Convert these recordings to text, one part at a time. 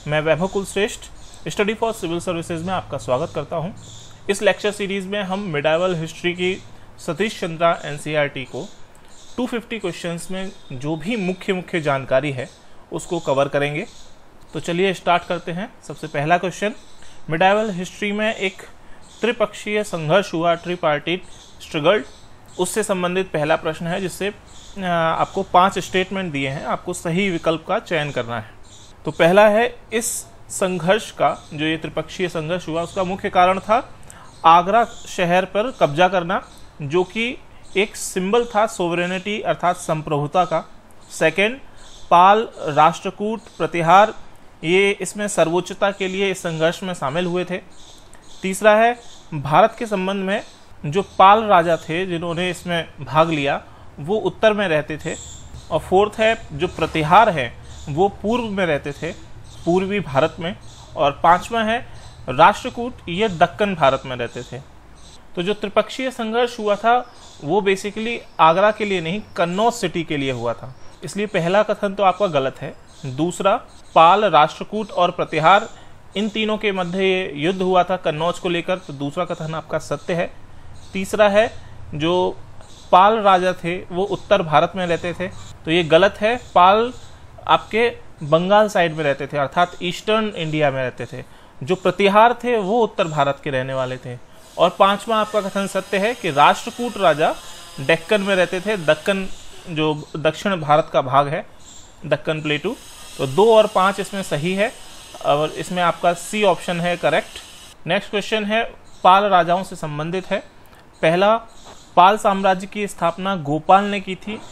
मैं Vaibhav Kulshreshtha study for civil services में आपका स्वागत करता हूं। इस लेक्चर सीरीज में हम मिडाइवल हिस्ट्री की सतीश चंद्रा एनसीईआरटी को 250 क्वेश्चंस में जो भी मुख्य जानकारी है उसको कवर करेंगे। तो चलिए स्टार्ट करते हैं। सबसे पहला क्वेश्चन, मिडाइवल हिस्ट्री में एक त्रिपक्षीय संघर्ष हुआ, ट्रिपार्टीट स्ट्रगल, उससे संबंधित पहला प्रश्न है, जिससे आपको 5 स्टेटमेंट दिए हैं, आपको सही विकल्प का चयन करना है। तो पहला है, इस संघर्ष का, जो ये त्रिपक्षीय संघर्ष हुआ, उसका मुख्य कारण था आगरा शहर पर कब्जा करना, जो कि एक सिंबल था सोवरेनिटी अर्थात संप्रभुता का। सेकंड, पाल राष्ट्रकूट प्रतिहार, ये इसमें सर्वोच्चता के लिए इस संघर्ष में शामिल हुए थे। तीसरा है, भारत के संबंध में जो पाल राजा थे जिन्होंने इसमें भाग लिया वो उत्तर में रहते थे। और फोर्थ है, जो प्रतिहार है वो पूर्व में रहते थे, पूर्वी भारत में। और पांचवा है, राष्ट्रकूट, ये दक्कन भारत में रहते थे। तो जो त्रिपक्षीय संघर्ष हुआ था वो बेसिकली आगरा के लिए नहीं, कन्नौज सिटी के लिए हुआ था, इसलिए पहला कथन तो आपका गलत है। दूसरा, पाल राष्ट्रकूट और प्रतिहार, इन तीनों के मध्य ये युद्ध हुआ था कन्नौज को लेकर, तो दूसरा कथन आपका सत्य है। तीसरा है, जो पाल राजा थे वो उत्तर भारत में रहते थे, तो ये गलत है। पाल आपके बंगाल साइड में रहते थे, अर्थात ईस्टर्न इंडिया में रहते थे। जो प्रतिहार थे वो उत्तर भारत के रहने वाले थे। और पांचवा आपका कथन सत्य है कि राष्ट्रकूट राजा डेक्कन में रहते थे, दक्कन जो दक्षिण भारत का भाग है, दक्कन प्लेटू। तो 2 और 5 इसमें सही है, और इसमें आपका सी ऑप्शन है करेक्ट। नेक्स्ट क्वेश्चन है, पाल राजाओं से संबंधित है। पहला, पाल साम्राज्य की स्थापना गोपाल ने की थी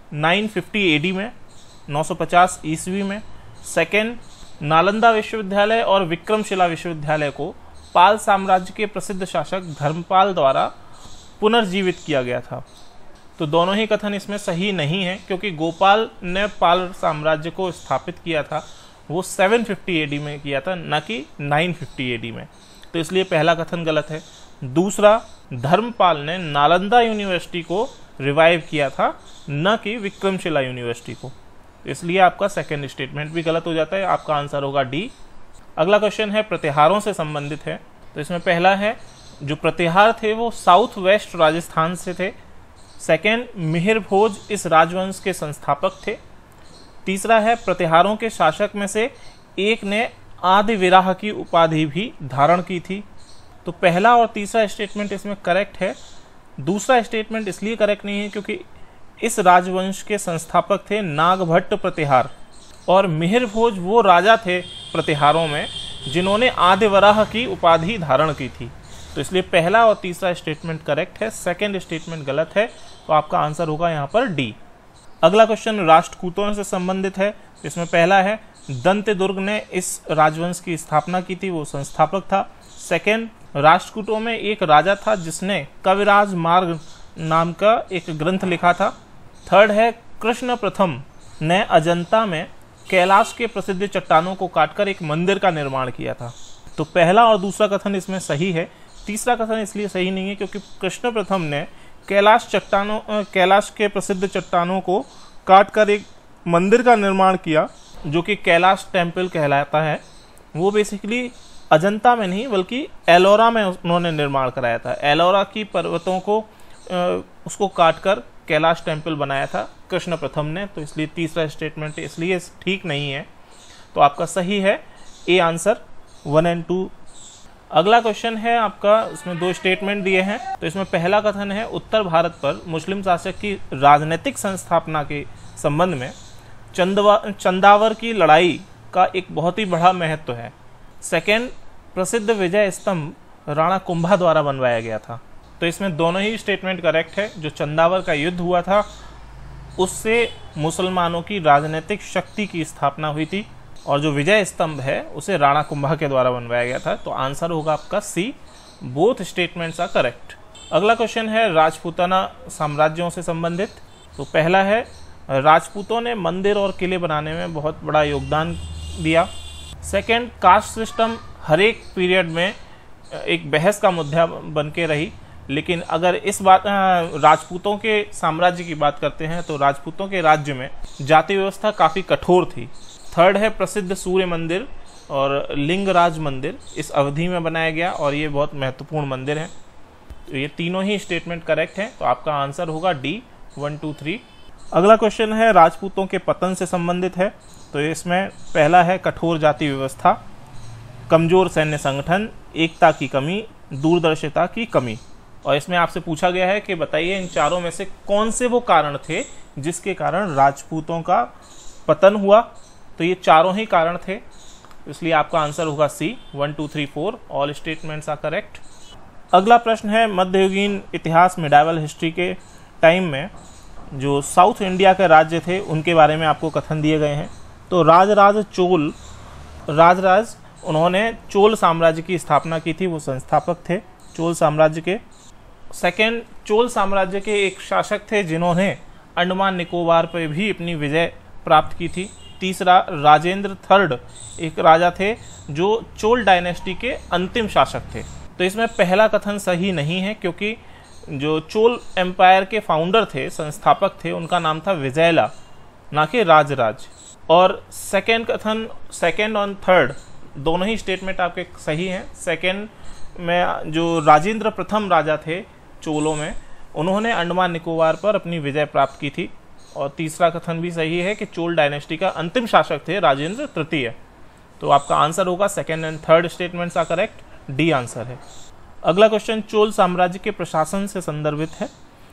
950 एडी में, 950 ईस्वी में। सेकेंड, नालंदा विश्वविद्यालय और विक्रमशिला विश्वविद्यालय को पाल साम्राज्य के प्रसिद्ध शासक धर्मपाल द्वारा पुनर्जीवित किया गया था। तो दोनों ही कथन इसमें सही नहीं है, क्योंकि गोपाल ने पाल साम्राज्य को स्थापित किया था वो 750 एडी में किया था, न कि 950 एडी में, तो इसलिए पहला कथन गलत है। दूसरा, धर्मपाल ने नालंदा यूनिवर्सिटी को रिवाइव किया था, न कि विक्रमशिला यूनिवर्सिटी को, इसलिए आपका सेकंड स्टेटमेंट भी गलत हो जाता है। आपका आंसर होगा डी। अगला क्वेश्चन है, प्रतिहारों से संबंधित है। तो इसमें पहला है, जो प्रतिहार थे वो साउथ वेस्ट राजस्थान से थे। सेकंड, मिहिर भोज इस राजवंश के संस्थापक थे। तीसरा है, प्रतिहारों के शासक में से एक ने आदि विराह की उपाधि भी धारण की थी। तो पहला और तीसरा स्टेटमेंट इसमें करेक्ट है। दूसरा स्टेटमेंट इसलिए करेक्ट नहीं है क्योंकि इस राजवंश के संस्थापक थे नागभट्ट प्रतिहार, और मिहिर भोज वो राजा थे प्रतिहारों में जिन्होंने आदि वराह की उपाधि धारण की थी। तो इसलिए पहला और तीसरा स्टेटमेंट करेक्ट है, सेकंड स्टेटमेंट गलत है। तो आपका आंसर होगा यहाँ पर डी। अगला क्वेश्चन राष्ट्रकूटों से संबंधित है। इसमें पहला है, दंतेदुर्ग ने इस राजवंश की स्थापना की थी, वो संस्थापक था। सेकंड, राष्ट्रकूटों में एक राजा था जिसने कविराज मार्ग नाम का एक ग्रंथ लिखा था। थर्ड है, कृष्ण प्रथम ने अजंता में कैलाश के प्रसिद्ध चट्टानों को काटकर एक मंदिर का निर्माण किया था। तो पहला और दूसरा कथन इसमें सही है। तीसरा कथन इसलिए सही नहीं है क्योंकि कृष्ण प्रथम ने कैलाश के प्रसिद्ध चट्टानों को काटकर एक मंदिर का निर्माण किया, जो कि कैलाश टेम्पल कहलाता है। वो बेसिकली अजंता में नहीं बल्कि एलोरा में उन्होंने निर्माण कराया था। एलोरा की पर्वतों को उसको काटकर कैलाश टेम्पल बनाया था कृष्ण प्रथम ने। तो इसलिए तीसरा स्टेटमेंट इसलिए ठीक नहीं है। तो आपका सही है ए आंसर 1 और 2। अगला क्वेश्चन है आपका, इसमें 2 स्टेटमेंट दिए हैं। तो इसमें पहला कथन है, उत्तर भारत पर मुस्लिम शासक की राजनीतिक संस्थापना के संबंध में चंदावर की लड़ाई का एक बहुत ही बड़ा महत्व है। सेकेंड, प्रसिद्ध विजय स्तंभ राणा कुंभा द्वारा बनवाया गया था। तो इसमें दोनों ही स्टेटमेंट करेक्ट है। जो चंदावर का युद्ध हुआ था उससे मुसलमानों की राजनीतिक शक्ति की स्थापना हुई थी, और जो विजय स्तंभ है उसे राणा कुंभा के द्वारा बनवाया गया था। तो आंसर होगा आपका C. Both statements are correct. अगला क्वेश्चन है, राजपूताना साम्राज्यों से संबंधित। तो पहला है, राजपूतों ने मंदिर और किले बनाने में बहुत बड़ा योगदान दिया। सेकेंड, कास्ट सिस्टम हर एक पीरियड में एक बहस का मुद्दा बन के रही, लेकिन अगर इस बात राजपूतों के साम्राज्य की बात करते हैं तो राजपूतों के राज्य में जाति व्यवस्था काफ़ी कठोर थी। थर्ड है, प्रसिद्ध सूर्य मंदिर और लिंगराज मंदिर इस अवधि में बनाया गया और ये बहुत महत्वपूर्ण मंदिर है। तो ये तीनों ही स्टेटमेंट करेक्ट हैं, तो आपका आंसर होगा डी 1, 2, 3। अगला क्वेश्चन है राजपूतों के पतन से संबंधित है। तो इसमें पहला है कठोर जाति व्यवस्था, कमजोर सैन्य संगठन, एकता की कमी, दूरदर्शिता की कमी। और इसमें आपसे पूछा गया है कि बताइए इन चारों में से कौन से वो कारण थे जिसके कारण राजपूतों का पतन हुआ। तो ये चारों ही कारण थे, इसलिए आपका आंसर होगा C 1, 2, 3, 4। All statements are correct. अगला प्रश्न है मध्ययुगीन इतिहास मिडाइवल हिस्ट्री के टाइम में जो साउथ इंडिया के राज्य थे उनके बारे में आपको कथन दिए गए हैं। तो राजराज उन्होंने चोल साम्राज्य की स्थापना की थी, वो संस्थापक थे चोल साम्राज्य के। सेकेंड, चोल साम्राज्य के एक शासक थे जिन्होंने अंडमान निकोबार पर भी अपनी विजय प्राप्त की थी। तीसरा, राजेंद्र थर्ड एक राजा थे जो चोल डायनेस्टी के अंतिम शासक थे। तो इसमें पहला कथन सही नहीं है क्योंकि जो चोल एम्पायर के फाउंडर थे, संस्थापक थे, उनका नाम था विजयला, ना कि राजराज। और सेकेंड कथन, सेकेंड और थर्ड दोनों ही स्टेटमेंट आपके सही हैं। सेकेंड में जो राजेंद्र प्रथम राजा थे चोलों में, उन्होंने अंडमान निकोबार पर अपनी विजय प्राप्त की थी। और तीसरा कथन भी सही है कि चोल डायनेस्टी का अंतिम शासक थे राजेंद्र तृतीय। तो आपका आंसर होगा second and third statements are correct, D answer है। अगला क्वेश्चन चोल साम्राज्य के प्रशासन से संदर्भित है।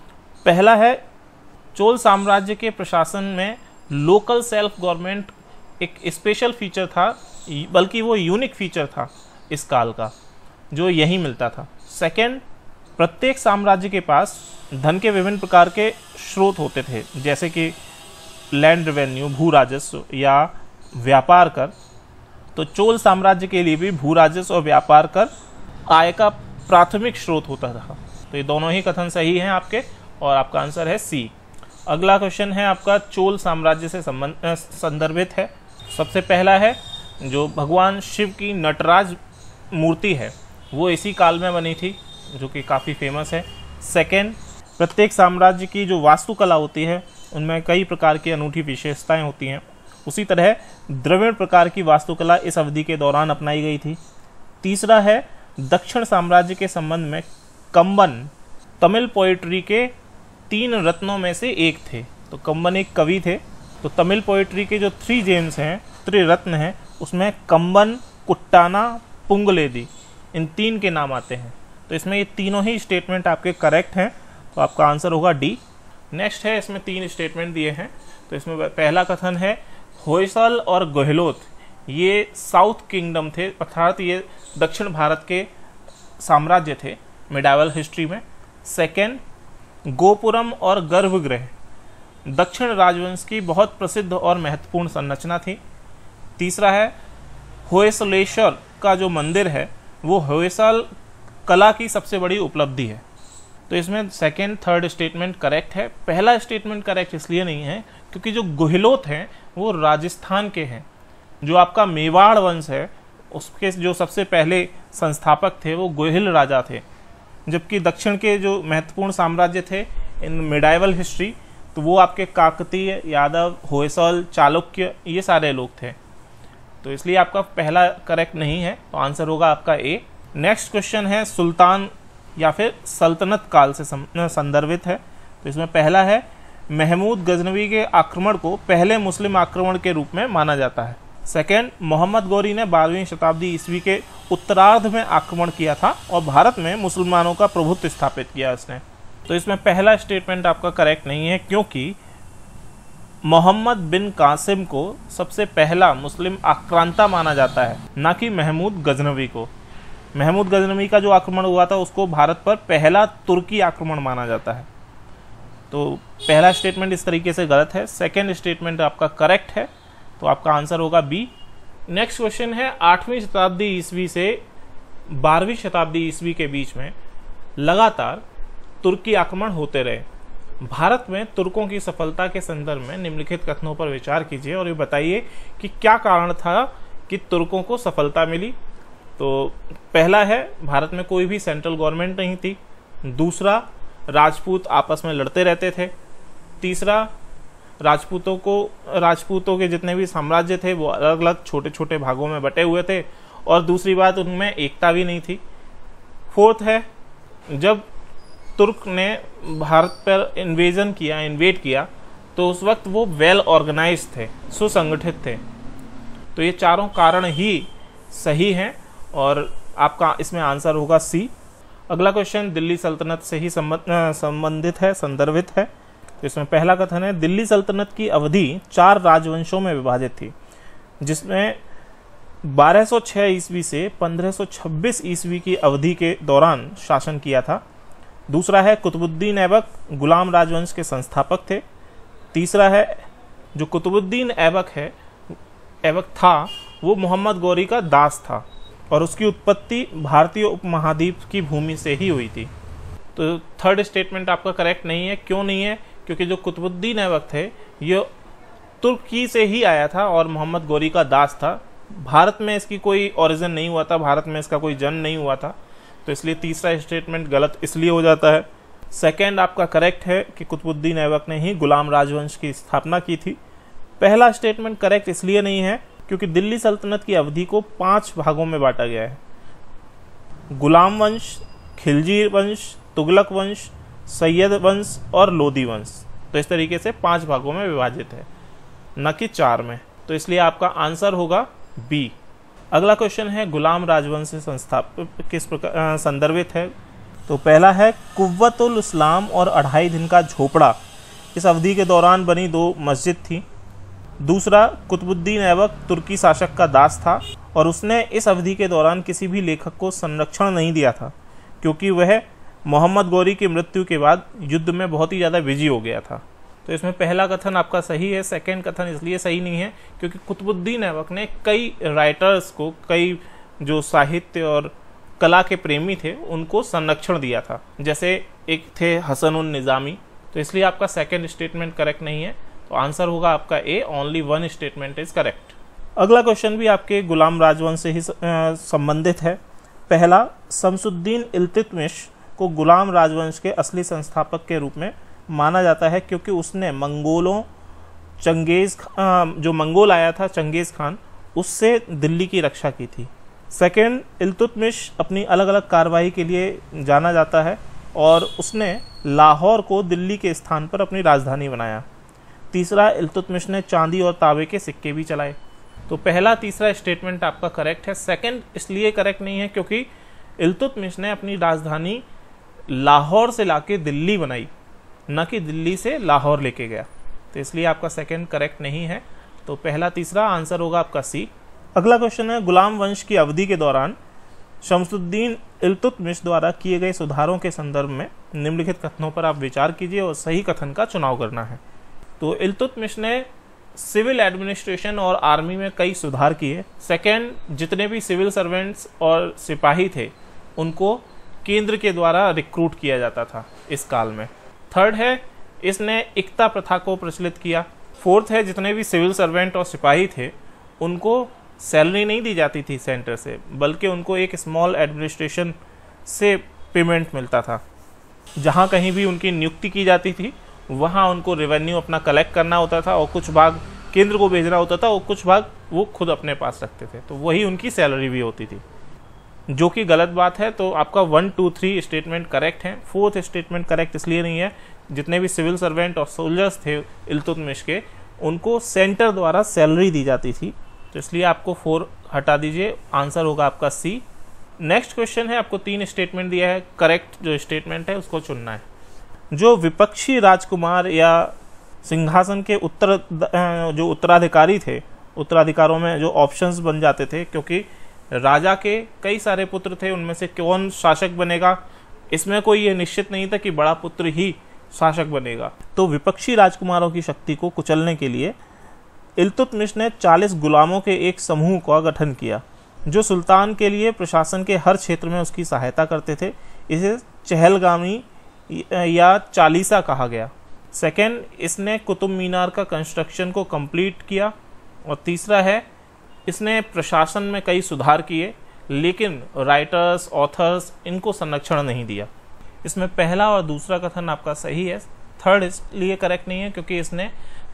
पहला है चोल साम्राज्य के प्रशासन में लोकल सेल्फ गवर्नमेंट एक स्पेशल फीचर था, बल्कि वो यूनिक फीचर था इस काल का, जो यही मिलता था। सेकेंड, प्रत्येक साम्राज्य के पास धन के विभिन्न प्रकार के स्रोत होते थे, जैसे कि लैंड रेवेन्यू, भू राजस्व या व्यापार कर। तो चोल साम्राज्य के लिए भी भू राजस्व और व्यापार कर आय का प्राथमिक स्रोत होता था। तो ये दोनों ही कथन सही हैं आपके, और आपका आंसर है सी। अगला क्वेश्चन है आपका चोल साम्राज्य से संदर्भित है। सबसे पहला है जो भगवान शिव की नटराज मूर्ति है वो इसी काल में बनी थी, जो कि काफ़ी फेमस है। सेकेंड, प्रत्येक साम्राज्य की जो वास्तुकला होती है उनमें कई प्रकार की अनूठी विशेषताएं होती हैं। उसी तरह द्रविड़ प्रकार की वास्तुकला इस अवधि के दौरान अपनाई गई थी। तीसरा है दक्षिण साम्राज्य के संबंध में कंबन तमिल पोइट्री के 3 रत्नों में से एक थे। तो कंबन एक कवि थे। तो तमिल पोइट्री के जो 3 जेम्स हैं, त्रिरत्न हैं, उसमें कंबन, कुट्टाना, पुंगलेदी, इन 3 के नाम आते हैं। तो इसमें ये तीनों ही स्टेटमेंट आपके करेक्ट हैं, तो आपका आंसर होगा डी। नेक्स्ट है, इसमें 3 स्टेटमेंट दिए हैं। तो इसमें पहला कथन है होयसल और गहलोत ये साउथ किंगडम थे, अर्थात ये दक्षिण भारत के साम्राज्य थे मिडाइवल हिस्ट्री में। सेकेंड, गोपुरम और गर्भगृह दक्षिण राजवंश की बहुत प्रसिद्ध और महत्वपूर्ण संरचना थी। तीसरा है होयसलेश्वर का जो मंदिर है वो होयसल कला की सबसे बड़ी उपलब्धि है। तो इसमें सेकेंड थर्ड स्टेटमेंट करेक्ट है। पहला स्टेटमेंट करेक्ट इसलिए नहीं है क्योंकि जो गहलोत हैं वो राजस्थान के हैं। जो आपका मेवाड़ वंश है उसके जो सबसे पहले संस्थापक थे वो गोहिल राजा थे, जबकि दक्षिण के जो महत्वपूर्ण साम्राज्य थे इन मिडाइवल हिस्ट्री, तो वो आपके काकतीय, यादव, होयसल, चालुक्य, ये सारे लोग थे। तो इसलिए आपका पहला करेक्ट नहीं है, तो आंसर होगा आपका ए। नेक्स्ट क्वेश्चन है सुल्तान या फिर सल्तनत काल से संदर्भित है। तो इसमें पहला है महमूद गजनवी के आक्रमण को पहले मुस्लिम आक्रमण के रूप में माना जाता है। सेकेंड, मोहम्मद गौरी ने 12वीं शताब्दी ईस्वी के उत्तरार्ध में आक्रमण किया था और भारत में मुसलमानों का प्रभुत्व स्थापित किया इसने। तो इसमें पहला स्टेटमेंट आपका करेक्ट नहीं है क्योंकि मोहम्मद बिन कासिम को सबसे पहला मुस्लिम आक्रांता माना जाता है, ना कि महमूद गजनवी को। महमूद गजनवी का जो आक्रमण हुआ था उसको भारत पर पहला तुर्की आक्रमण माना जाता है। तो पहला स्टेटमेंट इस तरीके से गलत है। सेकेंड स्टेटमेंट आपका करेक्ट है, तो आपका आंसर होगा बी। नेक्स्ट क्वेश्चन है 8वीं शताब्दी ईस्वी से 12वीं शताब्दी ईस्वी के बीच में लगातार तुर्की आक्रमण होते रहे। भारत में तुर्कों की सफलता के संदर्भ में निम्नलिखित कथनों पर विचार कीजिए और ये बताइए कि क्या कारण था कि तुर्कों को सफलता मिली। तो पहला है भारत में कोई भी सेंट्रल गवर्नमेंट नहीं थी। दूसरा, राजपूत आपस में लड़ते रहते थे। तीसरा, राजपूतों के जितने भी साम्राज्य थे वो अलग अलग छोटे छोटे भागों में बटे हुए थे, और दूसरी बात उनमें एकता भी नहीं थी। फोर्थ है, जब तुर्क ने भारत पर इन्वेड किया तो उस वक्त वो वेल ऑर्गेनाइज थे, सुसंगठित थे। तो ये चारों कारण ही सही हैं और आपका इसमें आंसर होगा सी। अगला क्वेश्चन दिल्ली सल्तनत से ही संबंधित है, संदर्भित है। तो इसमें पहला कथन है, दिल्ली सल्तनत की अवधि 4 राजवंशों में विभाजित थी, जिसमें 1206 ईस्वी से 1526 ईस्वी की अवधि के दौरान शासन किया था। दूसरा है, कुतुबुद्दीन ऐबक गुलाम राजवंश के संस्थापक थे। तीसरा है, जो कुतुबुद्दीन ऐबक था वो मोहम्मद गौरी का दास था और उसकी उत्पत्ति भारतीय उपमहाद्वीप की भूमि से ही हुई थी। तो थर्ड स्टेटमेंट आपका करेक्ट नहीं है। क्यों नहीं है? क्योंकि जो कुतुबुद्दीन ऐबक थे ये तुर्की से ही आया था और मोहम्मद गौरी का दास था। भारत में इसकी कोई ओरिजिन नहीं हुआ था, भारत में इसका कोई जन्म नहीं हुआ था। तो इसलिए तीसरा स्टेटमेंट गलत इसलिए हो जाता है। सेकंड आपका करेक्ट है कि कुतुबुद्दीन ऐबक ने ही गुलाम राजवंश की स्थापना की थी। पहला स्टेटमेंट करेक्ट इसलिए नहीं है क्योंकि दिल्ली सल्तनत की अवधि को 5 भागों में बांटा गया है। गुलाम वंश, खिलजी वंश, तुगलक वंश, सैयद वंश और लोदी वंश। तो इस तरीके से 5 भागों में विभाजित है, न कि 4 में। तो इसलिए आपका आंसर होगा बी। अगला क्वेश्चन है, गुलाम राजवंश से किस प्रकार संदर्भित है। तो पहला है, कुव्वतुल इस्लाम और 2.5 दिन का झोपड़ा इस अवधि के दौरान बनी 2 मस्जिद थी। दूसरा, कुतुबुद्दीन ऐबक तुर्की शासक का दास था और उसने इस अवधि के दौरान किसी भी लेखक को संरक्षण नहीं दिया था क्योंकि वह मोहम्मद गौरी की मृत्यु के बाद युद्ध में बहुत ही ज़्यादा बिजी हो गया था। तो इसमें पहला कथन आपका सही है। सेकंड कथन इसलिए सही नहीं है क्योंकि कुतुबुद्दीन ऐबक ने कई राइटर्स को, कई जो साहित्य और कला के प्रेमी थे उनको संरक्षण दिया था, जैसे एक थे हसन निज़ामी। तो इसलिए आपका सेकंड स्टेटमेंट करेक्ट नहीं है। तो आंसर होगा आपका A, only 1 statement is correct. अगला क्वेश्चन भी आपके गुलाम राजवंश से ही संबंधित है। पहला, शमसुद्दीन इल्तुतमिश को गुलाम राजवंश के असली संस्थापक के रूप में माना जाता है क्योंकि उसने जो मंगोल आया था चंगेज खान, उससे दिल्ली की रक्षा की थी। सेकेंड, इल्तुतमिश अपनी अलग अलग कार्रवाई के लिए जाना जाता है और उसने लाहौर को दिल्ली के स्थान पर अपनी राजधानी बनाया। तीसरा, इल्तुतमिश ने चांदी और तांबे के सिक्के भी चलाए। तो पहला तीसरा स्टेटमेंट आपका करेक्ट है। सेकंड इसलिए करेक्ट नहीं है क्योंकि इल्तुतमिश ने अपनी राजधानी लाहौर से लाके दिल्ली बनाई, न कि दिल्ली से लाहौर लेके गया। तो इसलिए आपका सेकंड करेक्ट नहीं है। तो पहला तीसरा आंसर होगा आपका सी। अगला क्वेश्चन है, गुलाम वंश की अवधि के दौरान शमसुद्दीन इल्तुतमिश द्वारा किए गए सुधारों के संदर्भ में निम्नलिखित कथनों पर आप विचार कीजिए और सही कथन का चुनाव करना है। तो इल्तुतमिश ने सिविल एडमिनिस्ट्रेशन और आर्मी में कई सुधार किए। सेकेंड, जितने भी सिविल सर्वेंट्स और सिपाही थे उनको केंद्र के द्वारा रिक्रूट किया जाता था इस काल में। थर्ड है, इसने एकता प्रथा को प्रचलित किया। फोर्थ है, जितने भी सिविल सर्वेंट और सिपाही थे उनको सैलरी नहीं दी जाती थी सेंटर से, बल्कि उनको एक स्मॉल एडमिनिस्ट्रेशन से पेमेंट मिलता था। जहाँ कहीं भी उनकी नियुक्ति की जाती थी वहाँ उनको रेवेन्यू अपना कलेक्ट करना होता था और कुछ भाग केंद्र को भेजना होता था और कुछ भाग वो खुद अपने पास रखते थे। तो वही उनकी सैलरी भी होती थी, जो कि गलत बात है। तो आपका 1, 2, 3 स्टेटमेंट करेक्ट है। फोर्थ स्टेटमेंट करेक्ट इसलिए नहीं है, जितने भी सिविल सर्वेंट और सोल्जर्स थे इल्तुतमिश के, उनको सेंटर द्वारा सैलरी दी जाती थी। तो इसलिए आपको 4 हटा दीजिए, आंसर होगा आपका सी। नेक्स्ट क्वेश्चन है, आपको 3 स्टेटमेंट दिया है, करेक्ट जो स्टेटमेंट है उसको चुनना है। जो विपक्षी राजकुमार या सिंहासन के जो उत्तराधिकारी थे, उत्तराधिकारों में जो ऑप्शंस बन जाते थे, क्योंकि राजा के कई सारे पुत्र थे, उनमें से कौन शासक बनेगा इसमें कोई ये निश्चित नहीं था कि बड़ा पुत्र ही शासक बनेगा। तो विपक्षी राजकुमारों की शक्ति को कुचलने के लिए इल्तुतमिश ने 40 गुलामों के एक समूह का गठन किया जो सुल्तान के लिए प्रशासन के हर क्षेत्र में उसकी सहायता करते थे। इसे चहलगामी या चालीसा कहा गया। सेकेंड, इसने कुतुब मीनार का कंस्ट्रक्शन को कंप्लीट किया। और तीसरा है, इसने प्रशासन में कई सुधार किए, लेकिन राइटर्स, ऑथर्स इनको संरक्षण नहीं दिया। इसमें पहला और दूसरा कथन आपका सही है। थर्ड इसलिए करेक्ट नहीं है क्योंकि इसने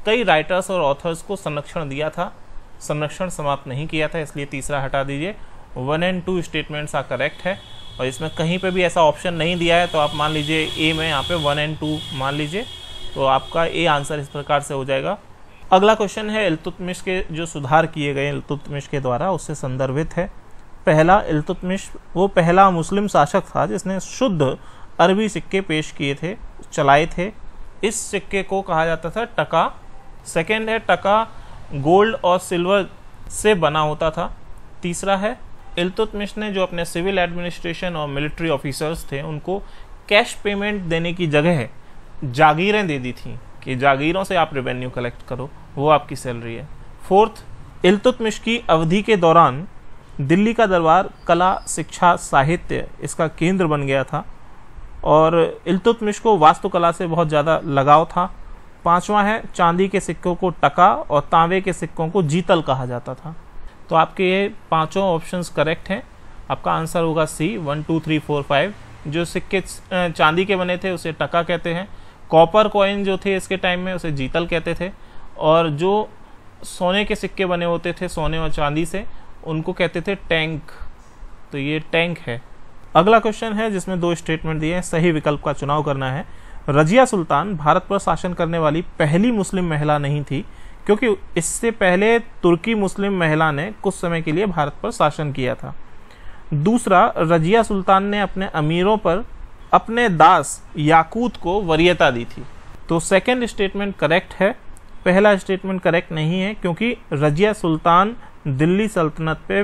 कई राइटर्स और ऑथर्स को संरक्षण दिया था, संरक्षण समाप्त नहीं किया था, इसलिए तीसरा हटा दीजिए। 1 एंड 2 स्टेटमेंट्स आर करेक्ट है, और इसमें कहीं पे भी ऐसा ऑप्शन नहीं दिया है, तो आप मान लीजिए ए में यहाँ पे 1 एंड 2 मान लीजिए, तो आपका ए आंसर इस प्रकार से हो जाएगा। अगला क्वेश्चन है इल्तुतमिश के जो सुधार किए गए इल्तुतमिश के द्वारा, उससे संदर्भित है। पहला, इल्तुतमिश वो पहला मुस्लिम शासक था जिसने शुद्ध अरबी सिक्के पेश किए थे, चलाए थे। इस सिक्के को कहा जाता था टका। सेकेंड है, टका गोल्ड और सिल्वर से बना होता था। तीसरा है, इल्तुतमिश ने जो अपने सिविल एडमिनिस्ट्रेशन और मिलिट्री ऑफिसर्स थे उनको कैश पेमेंट देने की जगह जागीरें दे दी थी कि जागीरों से आप रेवेन्यू कलेक्ट करो, वो आपकी सैलरी है। फोर्थ, इल्तुतमिश की अवधि के दौरान दिल्ली का दरबार कला, शिक्षा, साहित्य इसका केंद्र बन गया था, और इल्तुतमिश को वास्तुकला से बहुत ज़्यादा लगाव था। पांचवा है, चांदी के सिक्कों को टका और तांबे के सिक्कों को जीतल कहा जाता था। तो आपके ये पांचों ऑप्शंस करेक्ट हैं। आपका आंसर होगा सी, 1 2 3 4 5। जो सिक्के चांदी के बने थे उसे टका कहते हैं, कॉपर कॉइन जो थे इसके टाइम में उसे जीतल कहते थे, और जो सोने के सिक्के बने होते थे सोने और चांदी से उनको कहते थे टैंक। तो ये टैंक है। अगला क्वेश्चन है जिसमें 2 स्टेटमेंट दिए हैं, सही विकल्प का चुनाव करना है। रजिया सुल्तान भारत पर शासन करने वाली पहली मुस्लिम महिला नहीं थी, क्योंकि इससे पहले तुर्की मुस्लिम महिला ने कुछ समय के लिए भारत पर शासन किया था। दूसरा, रजिया सुल्तान ने अपने अमीरों पर अपने दास याकूत को वरीयता दी थी। तो सेकंड स्टेटमेंट करेक्ट है। पहला स्टेटमेंट करेक्ट नहीं है, क्योंकि रजिया सुल्तान दिल्ली सल्तनत पे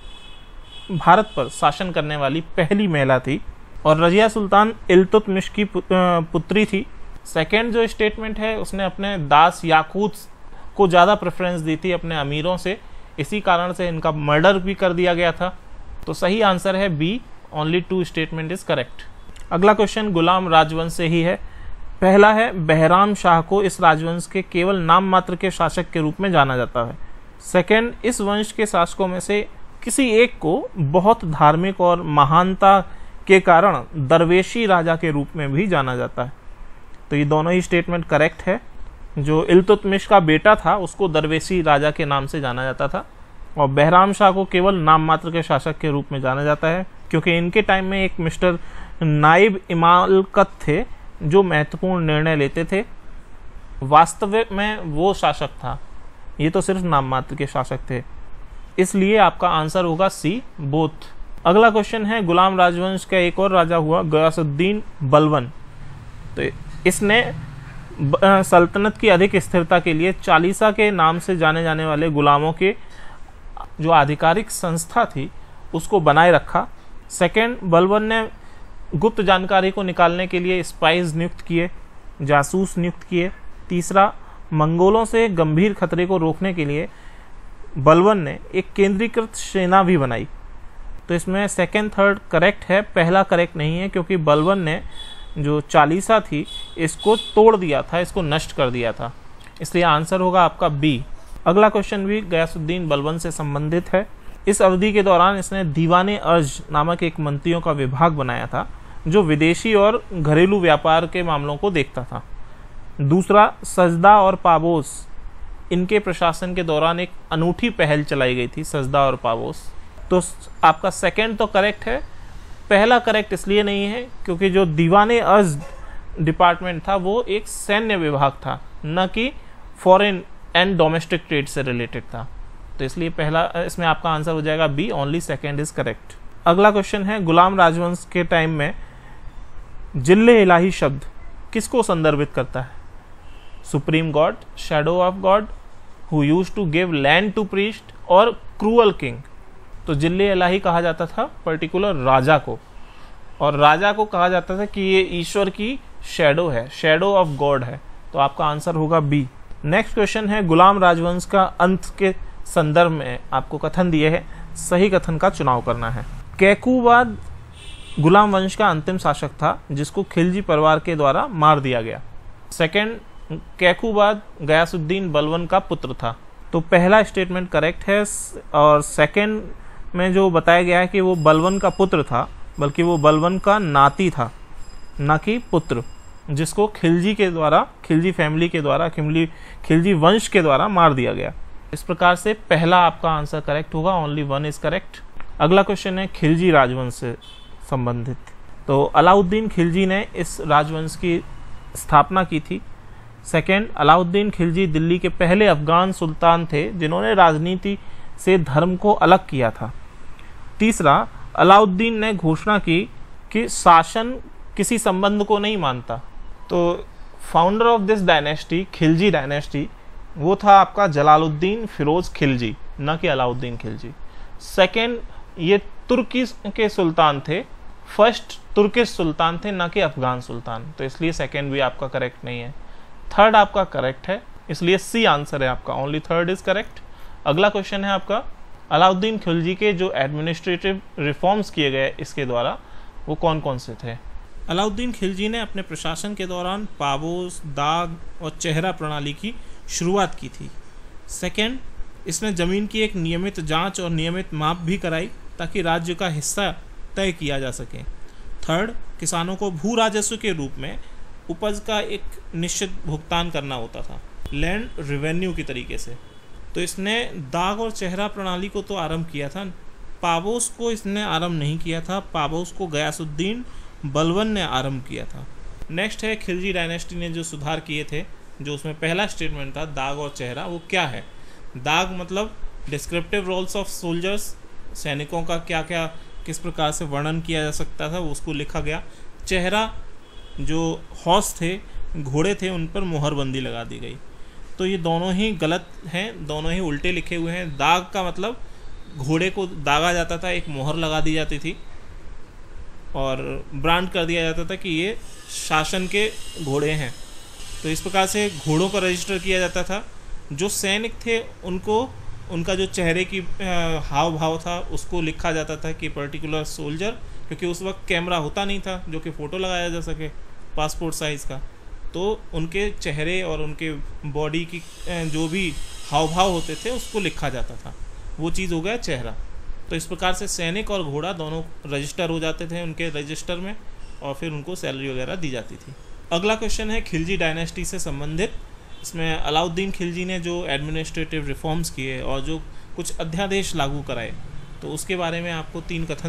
भारत पर शासन करने वाली पहली महिला थी, और रजिया सुल्तान इल्तुतमिश की पुत्री थी। सेकंड जो स्टेटमेंट है उसने अपने दास याकूत को ज़्यादा प्रेफरेंस दी थी अपने अमीरों से, इसी कारण से इनका मर्डर भी कर दिया गया था। तो सही आंसर है B, only 2 statement is correct. अगला क्वेश्चन गुलाम राजवंश से ही है। पहला है, बहराम शाह को इस राजवंश के केवल नाम मात्र के शासक के रूप में जाना जाता है। सेकंड, इस वंश के शासकों में से किसी एक को बहुत धार्मिक और महानता के कारण दरवेशी राजा के रूप में भी जाना जाता है। तो ये दोनों ही स्टेटमेंट करेक्ट है। जो इल्तुतमिश का बेटा था उसको दरवेशी राजा के नाम से जाना जाता था, और बहराम शाह को केवल नाम मात्र के शासक के रूप में जाना जाता है, क्योंकि इनके टाइम में एक मिस्टर नाइब इमालकत थे जो महत्वपूर्ण निर्णय लेते थे। वास्तविक में वो शासक था, ये तो सिर्फ नाम मात्र के शासक थे। इसलिए आपका आंसर होगा सी, बोथ। अगला क्वेश्चन है, गुलाम राजवंश का एक और राजा हुआ गयासुद्दीन बलबन। तो इसने सल्तनत की अधिक स्थिरता के लिए चालीसा के नाम से जाने जाने वाले गुलामों के जो आधिकारिक संस्था थी उसको बनाए रखा। सेकंड, बलबन ने गुप्त जानकारी को निकालने के लिए स्पाइस नियुक्त किए, जासूस नियुक्त किए। तीसरा, मंगोलों से गंभीर खतरे को रोकने के लिए बलबन ने एक केंद्रीकृत सेना भी बनाई। तो इसमें सेकंड थर्ड करेक्ट है, पहला करेक्ट नहीं है, क्योंकि बलबन ने जो चालीसा थी इसको तोड़ दिया था, इसको नष्ट कर दिया था। इसलिए आंसर होगा आपका बी। अगला क्वेश्चन भी गयासुद्दीन बलबन से संबंधित है। इस अवधि के दौरान इसने दीवाने अर्ज नामक एक मंत्रियों का विभाग बनाया था जो विदेशी और घरेलू व्यापार के मामलों को देखता था। दूसरा, सजदा और पाबोस, इनके प्रशासन के दौरान एक अनूठी पहल चलाई गई थी, सजदा और पाबोस। तो आपका सेकंड तो करेक्ट है, पहला करेक्ट इसलिए नहीं है क्योंकि जो दीवाने अर्ज डिपार्टमेंट था वो एक सैन्य विभाग था, न कि फॉरेन एंड डोमेस्टिक ट्रेड से रिलेटेड था। तो इसलिए पहला, इसमें आपका आंसर हो जाएगा B, only second is correct. अगला क्वेश्चन है, गुलाम राजवंश के टाइम में जिल्ले इलाही शब्द किसको संदर्भित करता है? Supreme god, shadow of god, who used to give land to priest, और क्रूअल किंग। तो जिल्ले इलाही कहा जाता था पर्टिकुलर राजा को, और राजा को कहा जाता था कि ये ईश्वर की शैडो है, शैडो ऑफ गॉड है। तो आपका आंसर होगा बी। नेक्स्ट क्वेश्चन है, गुलाम राजवंश का अंत के संदर्भ में आपको कथन दिए हैं, सही कथन का चुनाव करना है। कैकूबाद गुलाम वंश का अंतिम शासक था जिसको खिलजी परिवार के द्वारा मार दिया गया। सेकंड, कैकूबाद गयासुद्दीन बलबन का पुत्र था। तो पहला स्टेटमेंट करेक्ट है, और सेकंड में जो बताया गया है कि वो बलबन का पुत्र था, बल्कि वो बलबन का नाती था, ना कि पुत्र। जिसको खिलजी के द्वारा, खिलजी फैमिली के द्वारा, खिलजी वंश के द्वारा मार दिया गया। इस प्रकार से पहला आपका आंसर करेक्ट होगा, ओनली 1 इज करेक्ट। अगला क्वेश्चन है खिलजी राजवंश से संबंधित। तो अलाउद्दीन खिलजी ने इस राजवंश की स्थापना की थी। सेकंड, अलाउद्दीन खिलजी दिल्ली के पहले अफगान सुल्तान थे जिन्होंने राजनीति से धर्म को अलग किया था। तीसरा, अलाउद्दीन ने घोषणा की कि शासन किसी संबंध को नहीं मानता। तो founder of this dynasty, Khilji dynasty, वो था आपका जलालुद्दीन फिरोज खिलजी, न कि अलाउद्दीन खिलजी। सेकंड, ये तुर्की के सुल्तान थे, फर्स्ट तुर्किश सुल्तान थे, न कि अफगान सुल्तान, तो इसलिए सेकंड भी आपका करेक्ट नहीं है। थर्ड आपका करेक्ट है, इसलिए सी आंसर है आपका, ओनली थर्ड इज करेक्ट। अगला क्वेश्चन है आपका, अलाउद्दीन खिलजी के जो एडमिनिस्ट्रेटिव रिफॉर्म्स किए गए इसके द्वारा, वो कौन कौन से थे? अलाउद्दीन खिलजी ने अपने प्रशासन के दौरान पाबोस, दाग और चेहरा प्रणाली की शुरुआत की थी। सेकंड, इसने ज़मीन की एक नियमित जांच और नियमित माप भी कराई ताकि राज्य का हिस्सा तय किया जा सके। थर्ड, किसानों को भू राजस्व के रूप में उपज का एक निश्चित भुगतान करना होता था, लैंड रेवेन्यू की तरीके से। तो इसने दाग और चेहरा प्रणाली को तो आरंभ किया था, पाबोस को इसने आरंभ नहीं किया था, पाबोस को गयासुद्दीन बलबन ने आरंभ किया था। नेक्स्ट है खिलजी डायनेस्टी ने जो सुधार किए थे, जो उसमें पहला स्टेटमेंट था दाग और चेहरा, वो क्या है? दाग मतलब डिस्क्रिप्टिव रोल्स ऑफ सोल्जर्स, सैनिकों का क्या क्या किस प्रकार से वर्णन किया जा सकता था वो उसको लिखा गया। चेहरा, जो हॉर्स थे, घोड़े थे, उन पर मोहरबंदी लगा दी गई। तो ये दोनों ही गलत हैं, दोनों ही उल्टे लिखे हुए हैं। दाग का मतलब घोड़े को दागा जाता था, एक मोहर लगा दी जाती थी और ब्रांड कर दिया जाता था कि ये शासन के घोड़े हैं। तो इस प्रकार से घोड़ों का रजिस्टर किया जाता था। जो सैनिक थे उनको, उनका जो चेहरे की हाव भाव था उसको लिखा जाता था कि पर्टिकुलर सोल्जर, क्योंकि उस वक्त कैमरा होता नहीं था जो कि फ़ोटो लगाया जा सके पासपोर्ट साइज़ का। तो उनके चेहरे और उनके बॉडी की जो भी हाव भाव होते थे उसको लिखा जाता था, वो चीज़ हो गया चेहरा। तो इस प्रकार से सैनिक और घोड़ा दोनों रजिस्टर हो जाते थे उनके रजिस्टर में और फिर उनको सैलरी वगैरह दी जाती थी। अगला क्वेश्चन है खिलजी डायनेस्टी से संबंधित। इसमें अलाउद्दीन खिलजी ने जो एडमिनिस्ट्रेटिव रिफॉर्म्स किए और जो कुछ अध्यादेश लागू कराए, तो उसके बारे में आपको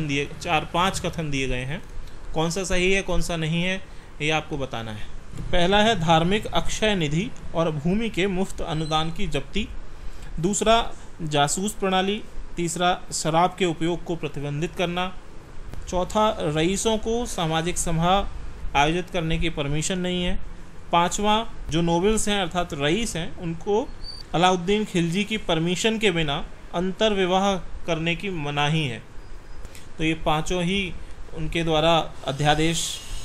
5 कथन दिए गए हैं। कौन सा सही है कौन सा नहीं है ये आपको बताना है। पहला है धार्मिक अक्षय निधि और भूमि के मुफ्त अनुदान की जब्ती। दूसरा, जासूस प्रणाली। तीसरा, शराब के उपयोग को प्रतिबंधित करना। चौथा, रईसों को सामाजिक सभा आयोजित करने की परमिशन नहीं है। पांचवा, जो नोबल्स हैं अर्थात रईस हैं, उनको अलाउद्दीन खिलजी की परमिशन के बिना अंतर विवाह करने की मनाही है। तो ये पांचों ही उनके द्वारा अध्यादेश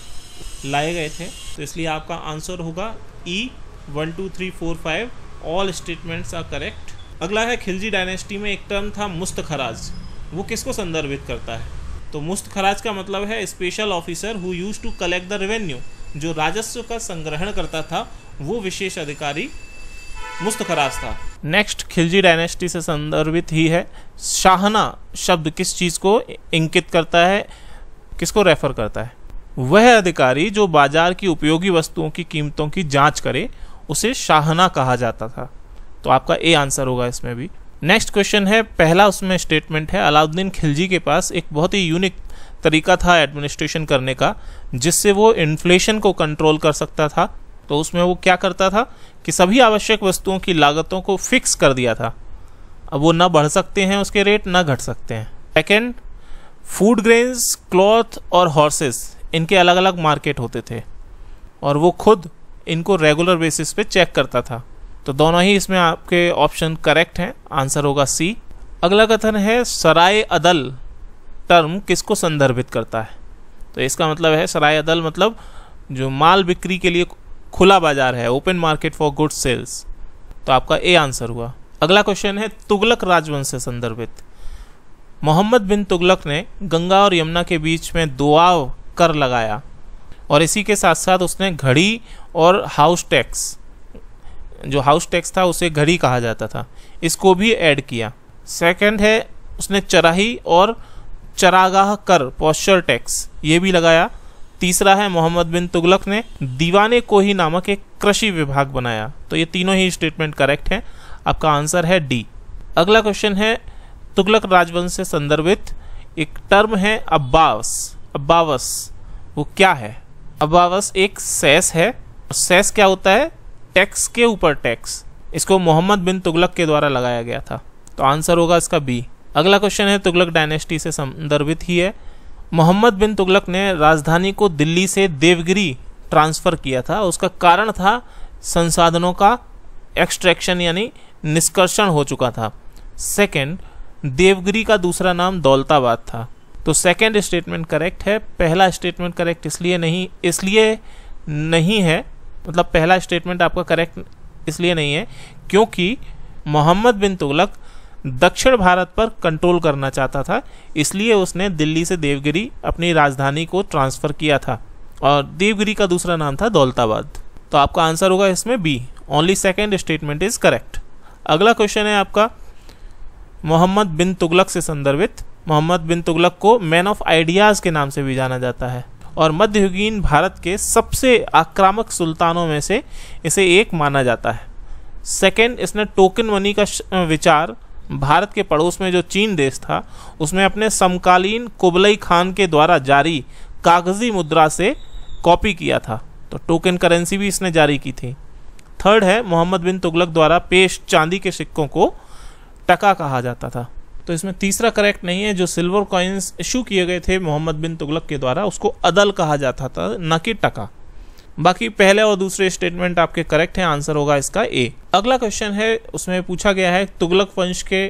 लाए गए थे। तो इसलिए आपका आंसर होगा E 1 2 3 4 5, all statements are correct. अगला है खिलजी डायनेस्टी में एक टर्म था मुस्त खराज, वो किसको संदर्भित करता है? तो मुस्त खराज का मतलब है special officer who used to collect the revenue, जो राजस्व का संग्रहण करता था वो विशेष अधिकारी मुस्त खराज था। नेक्स्ट खिलजी डायनेस्टी से संदर्भित ही है शाहना शब्द किस चीज़ को इंगित करता है, किसको रेफर करता है? वह अधिकारी जो बाजार की उपयोगी वस्तुओं की कीमतों की जांच करे उसे शाहना कहा जाता था। तो आपका ए आंसर होगा इसमें भी। नेक्स्ट क्वेश्चन है, पहला उसमें स्टेटमेंट है अलाउद्दीन खिलजी के पास एक बहुत ही यूनिक तरीका था एडमिनिस्ट्रेशन करने का, जिससे वो इन्फ्लेशन को कंट्रोल कर सकता था। तो उसमें वो क्या करता था कि सभी आवश्यक वस्तुओं की लागतों को फिक्स कर दिया था। अब वो ना बढ़ सकते हैं उसके रेट, ना घट सकते हैं। सेकेंड, फूड ग्रेन्स, क्लॉथ और हॉर्सेस, इनके अलग अलग मार्केट होते थे और वो खुद इनको रेगुलर बेसिस पे चेक करता था। तो दोनों ही इसमें आपके ऑप्शन करेक्ट हैं, आंसर होगा सी। अगला कथन है सराय अदल टर्म किसको संदर्भित करता है? तो इसका मतलब है सराय अदल मतलब जो माल बिक्री के लिए खुला बाजार है, open market for good sales. तो आपका ए आंसर हुआ। अगला क्वेश्चन है तुगलक राजवंश से संदर्भित। मोहम्मद बिन तुगलक ने गंगा और यमुना के बीच में दोआब कर लगाया और इसी के साथ साथ उसने घड़ी और हाउस टैक्स, जो हाउस टैक्स था उसे घड़ी कहा जाता था, इसको भी ऐड किया। सेकंड है उसने चराही और चरागाह कर, पॉस्चर टैक्स, ये भी लगाया। तीसरा है मोहम्मद बिन तुगलक ने दीवाने कोही नामक एक कृषि विभाग बनाया। तो ये तीनों ही स्टेटमेंट करेक्ट हैं। आपका आंसर है डी। अगला क्वेश्चन है तुगलक राजवंश से संदर्भित एक टर्म है अब्बावस। अब्बावस वो क्या है? अब्बावस एक सेस है। सेस क्या होता है? टैक्स के ऊपर टैक्स। इसको मोहम्मद बिन तुगलक के द्वारा लगाया गया था। तो आंसर होगा इसका बी। अगला क्वेश्चन है तुगलक डायनेस्टी से संदर्भित ही है। मोहम्मद बिन तुगलक ने राजधानी को दिल्ली से देवगिरी ट्रांसफ़र किया था। उसका कारण था संसाधनों का एक्सट्रैक्शन यानी निष्कर्षण हो चुका था। सेकंड, देवगिरी का दूसरा नाम दौलताबाद था। तो सेकंड स्टेटमेंट करेक्ट है। पहला स्टेटमेंट करेक्ट इसलिए नहीं है, मतलब पहला स्टेटमेंट आपका करेक्ट इसलिए नहीं है क्योंकि मोहम्मद बिन तुगलक दक्षिण भारत पर कंट्रोल करना चाहता था, इसलिए उसने दिल्ली से देवगिरी अपनी राजधानी को ट्रांसफ़र किया था और देवगिरी का दूसरा नाम था दौलताबाद। तो आपका आंसर होगा इसमें B. Only second statement is correct. अगला क्वेश्चन है आपका मोहम्मद बिन तुगलक से संदर्भित। मोहम्मद बिन तुगलक को मैन ऑफ आइडियाज़ के नाम से भी जाना जाता है और मध्ययुगीन भारत के सबसे आक्रामक सुल्तानों में से इसे एक माना जाता है। सेकंड, इसने टोकन मनी का विचार भारत के पड़ोस में जो चीन देश था उसमें अपने समकालीन कुबलई खान के द्वारा जारी कागजी मुद्रा से कॉपी किया था। तो टोकन करेंसी भी इसने जारी की थी। थर्ड है मोहम्मद बिन तुगलक द्वारा पेश चांदी के सिक्कों को टका कहा जाता था। तो इसमें तीसरा करेक्ट नहीं है। जो सिल्वर कॉइन्स इशू किए गए थे मोहम्मद बिन तुगलक के द्वारा उसको अदल कहा जाता था, न कि टका। बाकी पहले और दूसरे स्टेटमेंट आपके करेक्ट हैं। आंसर होगा इसका ए। अगला क्वेश्चन है, उसमें पूछा गया है तुगलक वंश के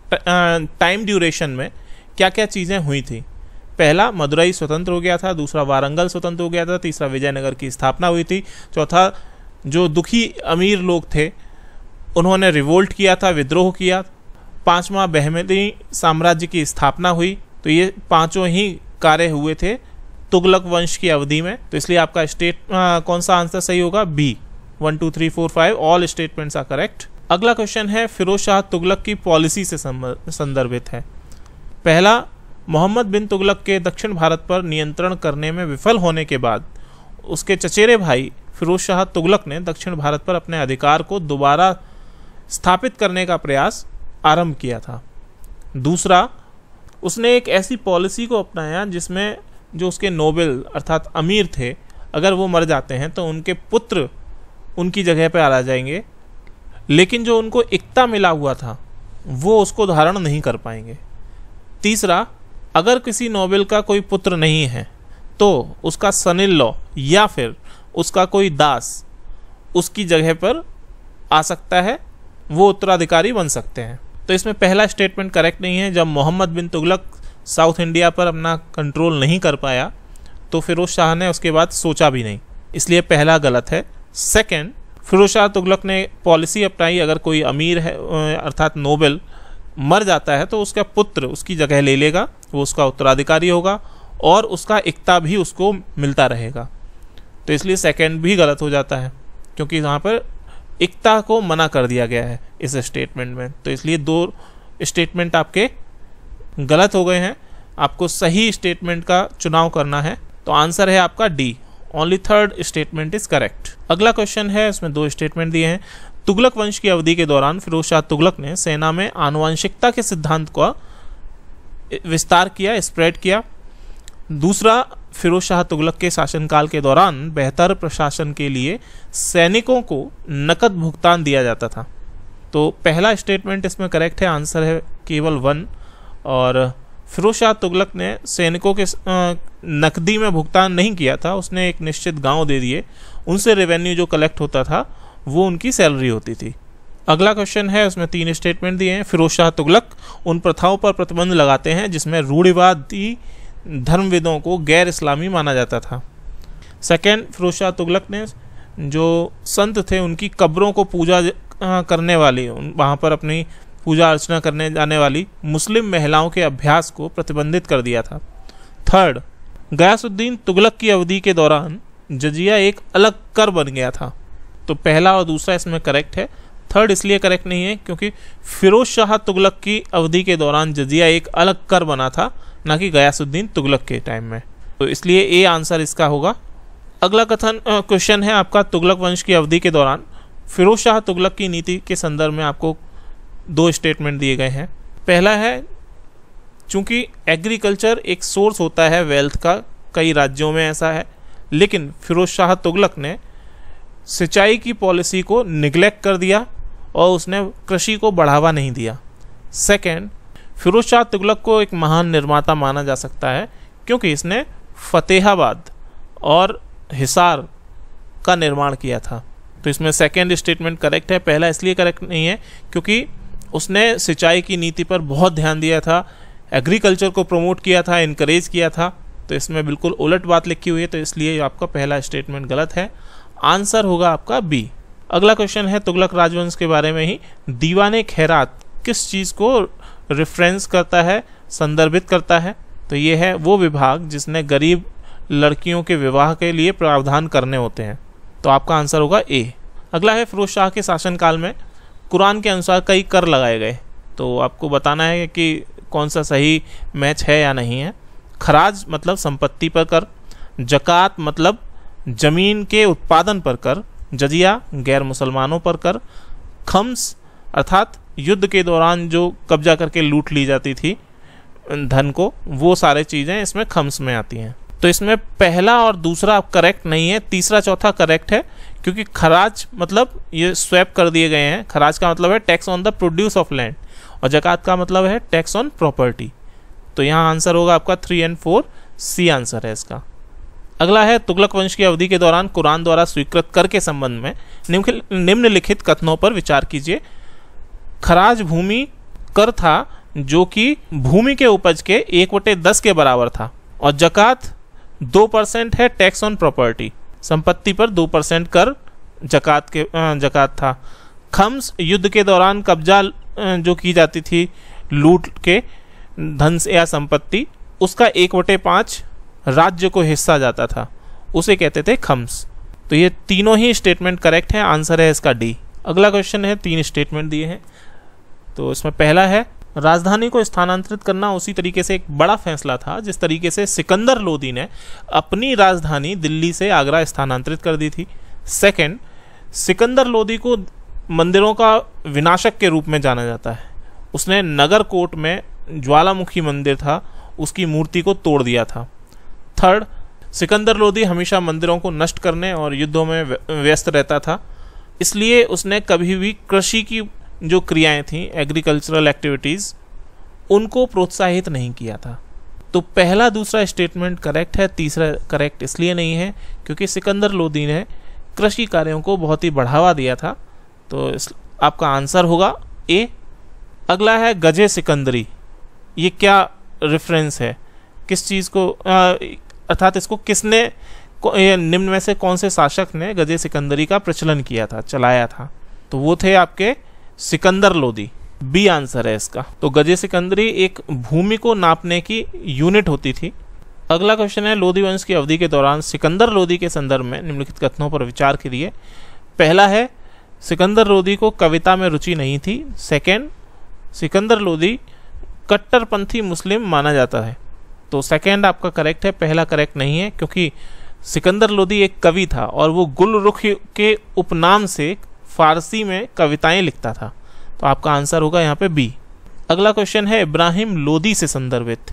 टाइम ड्यूरेशन में क्या क्या चीज़ें हुई थी। पहला, मदुरई स्वतंत्र हो गया था। दूसरा, वारंगल स्वतंत्र हो गया था। तीसरा, विजयनगर की स्थापना हुई थी। चौथा, जो दुखी अमीर लोग थे उन्होंने रिवोल्ट किया था, विद्रोह किया। पांचवा, बहमनी साम्राज्य की स्थापना हुई। तो ये पांचों ही कार्य हुए थे तुगलक वंश की अवधि में। तो इसलिए आपका कौन सा आंसर सही होगा? B. 1 2 3 4 5 all statements are correct. अगला क्वेश्चन है फिरोज शाह तुगलक की पॉलिसी से संदर्भित है। पहला, मोहम्मद बिन तुगलक के दक्षिण भारत पर नियंत्रण करने में विफल होने के बाद उसके चचेरे भाई फिरोज शाह तुगलक ने दक्षिण भारत पर अपने अधिकार को दोबारा स्थापित करने का प्रयास आरंभ किया था। दूसरा, उसने एक ऐसी पॉलिसी को अपनाया जिसमें जो उसके नोबेल अर्थात अमीर थे, अगर वो मर जाते हैं तो उनके पुत्र उनकी जगह पर आ जाएंगे, लेकिन जो उनको इक्ता मिला हुआ था वो उसको धारण नहीं कर पाएंगे। तीसरा, अगर किसी नोबेल का कोई पुत्र नहीं है तो उसका सन इन लॉ या फिर उसका कोई दास उसकी जगह पर आ सकता है, वो उत्तराधिकारी बन सकते हैं। तो इसमें पहला स्टेटमेंट करेक्ट नहीं है। जब मोहम्मद बिन तुगलक साउथ इंडिया पर अपना कंट्रोल नहीं कर पाया तो फिरोज शाह ने उसके बाद सोचा भी नहीं, इसलिए पहला गलत है। सेकंड, फिरोज शाह तुगलक ने पॉलिसी अपनाई, अगर कोई अमीर है अर्थात नोबेल मर जाता है तो उसका पुत्र उसकी जगह ले लेगा, वो उसका उत्तराधिकारी होगा और उसका इक्ता भी उसको मिलता रहेगा। तो इसलिए सेकंड भी गलत हो जाता है क्योंकि यहाँ पर इक्ता को मना कर दिया गया है इस स्टेटमेंट में। तो इसलिए दो स्टेटमेंट आपके गलत हो गए हैं। आपको सही स्टेटमेंट का चुनाव करना है। तो आंसर है आपका D. Only third statement is correct. अगला क्वेश्चन है, इसमें दो स्टेटमेंट दिए हैं। तुगलक वंश की अवधि के दौरान फिरोज शाह तुगलक ने सेना में आनुवंशिकता के सिद्धांत का विस्तार किया, स्प्रेड किया। दूसरा, फिरोज शाह तुगलक के शासनकाल के दौरान बेहतर प्रशासन के लिए सैनिकों को नकद भुगतान दिया जाता था। तो पहला स्टेटमेंट इसमें करेक्ट है। आंसर है केवल 1। और फिरोज शाह तुगलक ने सैनिकों के नकदी में भुगतान नहीं किया था, उसने एक निश्चित गांव दे दिए, उनसे रेवेन्यू जो कलेक्ट होता था वो उनकी सैलरी होती थी। अगला क्वेश्चन है, उसमें 3 स्टेटमेंट दिए हैं। फिरोज शाह तुगलक उन प्रथाओं पर प्रतिबंध लगाते हैं जिसमें रूढ़िवादी धर्मविदों को गैर इस्लामी माना जाता था। सेकेंड, फिरोज शाह तुगलक ने जो संत थे उनकी कब्रों को पूजा करने वाली, वहाँ पर अपनी पूजा अर्चना करने जाने वाली मुस्लिम महिलाओं के अभ्यास को प्रतिबंधित कर दिया था। थर्ड, गयासुद्दीन तुगलक की अवधि के दौरान जजिया एक अलग कर बन गया था। तो पहला और दूसरा इसमें करेक्ट है। थर्ड इसलिए करेक्ट नहीं है क्योंकि फिरोज शाह तुगलक की अवधि के दौरान जजिया एक अलग कर बना था, ना कि गयासुद्दीन तुगलक के टाइम में। तो इसलिए ए आंसर इसका होगा। अगला कथन क्वेश्चन है आपका, तुगलक वंश की अवधि के दौरान फिरोज शाह तुगलक की नीति के संदर्भ में आपको 2 स्टेटमेंट दिए गए हैं। पहला है, चूंकि एग्रीकल्चर एक सोर्स होता है वेल्थ का, कई राज्यों में ऐसा है, लेकिन फिरोज शाह तुगलक ने सिंचाई की पॉलिसी को निगलेक्ट कर दिया और उसने कृषि को बढ़ावा नहीं दिया। सेकंड, फिरोज शाह तुगलक को एक महान निर्माता माना जा सकता है क्योंकि इसने फतेहाबाद और हिसार का निर्माण किया था। तो इसमें सेकंड स्टेटमेंट करेक्ट है। पहला इसलिए करेक्ट नहीं है क्योंकि उसने सिंचाई की नीति पर बहुत ध्यान दिया था, एग्रीकल्चर को प्रमोट किया था, इनकरेज किया था। तो इसमें बिल्कुल उलट बात लिखी हुई है, तो इसलिए आपका पहला स्टेटमेंट गलत है। आंसर होगा आपका बी। अगला क्वेश्चन है तुगलक राजवंश के बारे में ही, दीवाने खैरात किस चीज़ को रेफरेंस करता है, संदर्भित करता है? तो ये है वो विभाग जिसने गरीब लड़कियों के विवाह के लिए प्रावधान करने होते हैं। तो आपका आंसर होगा ए। अगला है, फिरोज शाह के शासनकाल में कुरान के अनुसार कई कर लगाए गए। तो आपको बताना है कि कौन सा सही मैच है या नहीं है। खराज मतलब संपत्ति पर कर, जकात मतलब जमीन के उत्पादन पर कर, जजिया गैर मुसलमानों पर कर, खम्स अर्थात युद्ध के दौरान जो कब्जा करके लूट ली जाती थी धन को, वो सारे चीज़ें इसमें खम्स में आती हैं। तो इसमें पहला और दूसरा करेक्ट नहीं है, तीसरा चौथा करेक्ट है, क्योंकि खराज मतलब ये स्वैप कर दिए गए हैं। खराज का मतलब है tax on the produce of land और जकात का मतलब है टैक्स ऑन प्रॉपर्टी। तो यहाँ आंसर होगा आपका 3 और 4, सी आंसर है इसका। अगला है, तुगलक वंश की अवधि के दौरान कुरान द्वारा स्वीकृत कर के संबंध में निम्नलिखित कथनों पर विचार कीजिए। खराज भूमि कर था जो कि भूमि के उपज के 1/10 के बराबर था, और जकात 2% है टैक्स ऑन प्रॉपर्टी, संपत्ति पर 2% कर जकात था। खम्स युद्ध के दौरान कब्जा जो की जाती थी लूट के धन से या संपत्ति, उसका 1/5 राज्य को हिस्सा जाता था, उसे कहते थे खम्स। तो ये तीनों ही स्टेटमेंट करेक्ट है, आंसर है इसका डी। अगला क्वेश्चन है, 3 स्टेटमेंट दिए हैं। तो इसमें पहला है, राजधानी को स्थानांतरित करना उसी तरीके से एक बड़ा फैसला था जिस तरीके से सिकंदर लोदी ने अपनी राजधानी दिल्ली से आगरा स्थानांतरित कर दी थी। सेकंड, सिकंदर लोदी को मंदिरों का विनाशक के रूप में जाना जाता है। उसने नगर कोट में ज्वालामुखी मंदिर था, उसकी मूर्ति को तोड़ दिया था। थर्ड, सिकंदर लोदी हमेशा मंदिरों को नष्ट करने और युद्धों में व्यस्त रहता था, इसलिए उसने कभी भी कृषि की जो क्रियाएं थीं, एग्रीकल्चरल एक्टिविटीज़, उनको प्रोत्साहित नहीं किया था। तो पहला दूसरा स्टेटमेंट करेक्ट है, तीसरा करेक्ट इसलिए नहीं है क्योंकि सिकंदर लोदी ने कृषि कार्यों को बहुत ही बढ़ावा दिया था। तो आपका आंसर होगा ए। अगला है, गजे सिकंदरी, ये क्या रेफरेंस है, किस चीज़ को, अर्थात इसको किसने, निम्न में से कौन से शासक ने गजे सिकंदरी का प्रचलन किया था, चलाया था? तो वो थे आपके सिकंदर लोदी, बी आंसर है इसका। तो गजे सिकंदरी एक भूमि को नापने की यूनिट होती थी। अगला क्वेश्चन है, लोदी वंश की अवधि के दौरान सिकंदर लोदी के संदर्भ में निम्नलिखित कथनों पर विचार करिए। पहला है, सिकंदर लोदी को कविता में रुचि नहीं थी। सेकंड, सिकंदर लोदी कट्टरपंथी मुस्लिम माना जाता है। तो सेकंड आपका करेक्ट है, पहला करेक्ट नहीं है, क्योंकि सिकंदर लोदी एक कवि था और वो गुलरुख के उपनाम से फारसी में कविताएं लिखता था। तो आपका आंसर होगा यहाँ पे बी। अगला क्वेश्चन है, इब्राहिम लोदी से संदर्भित।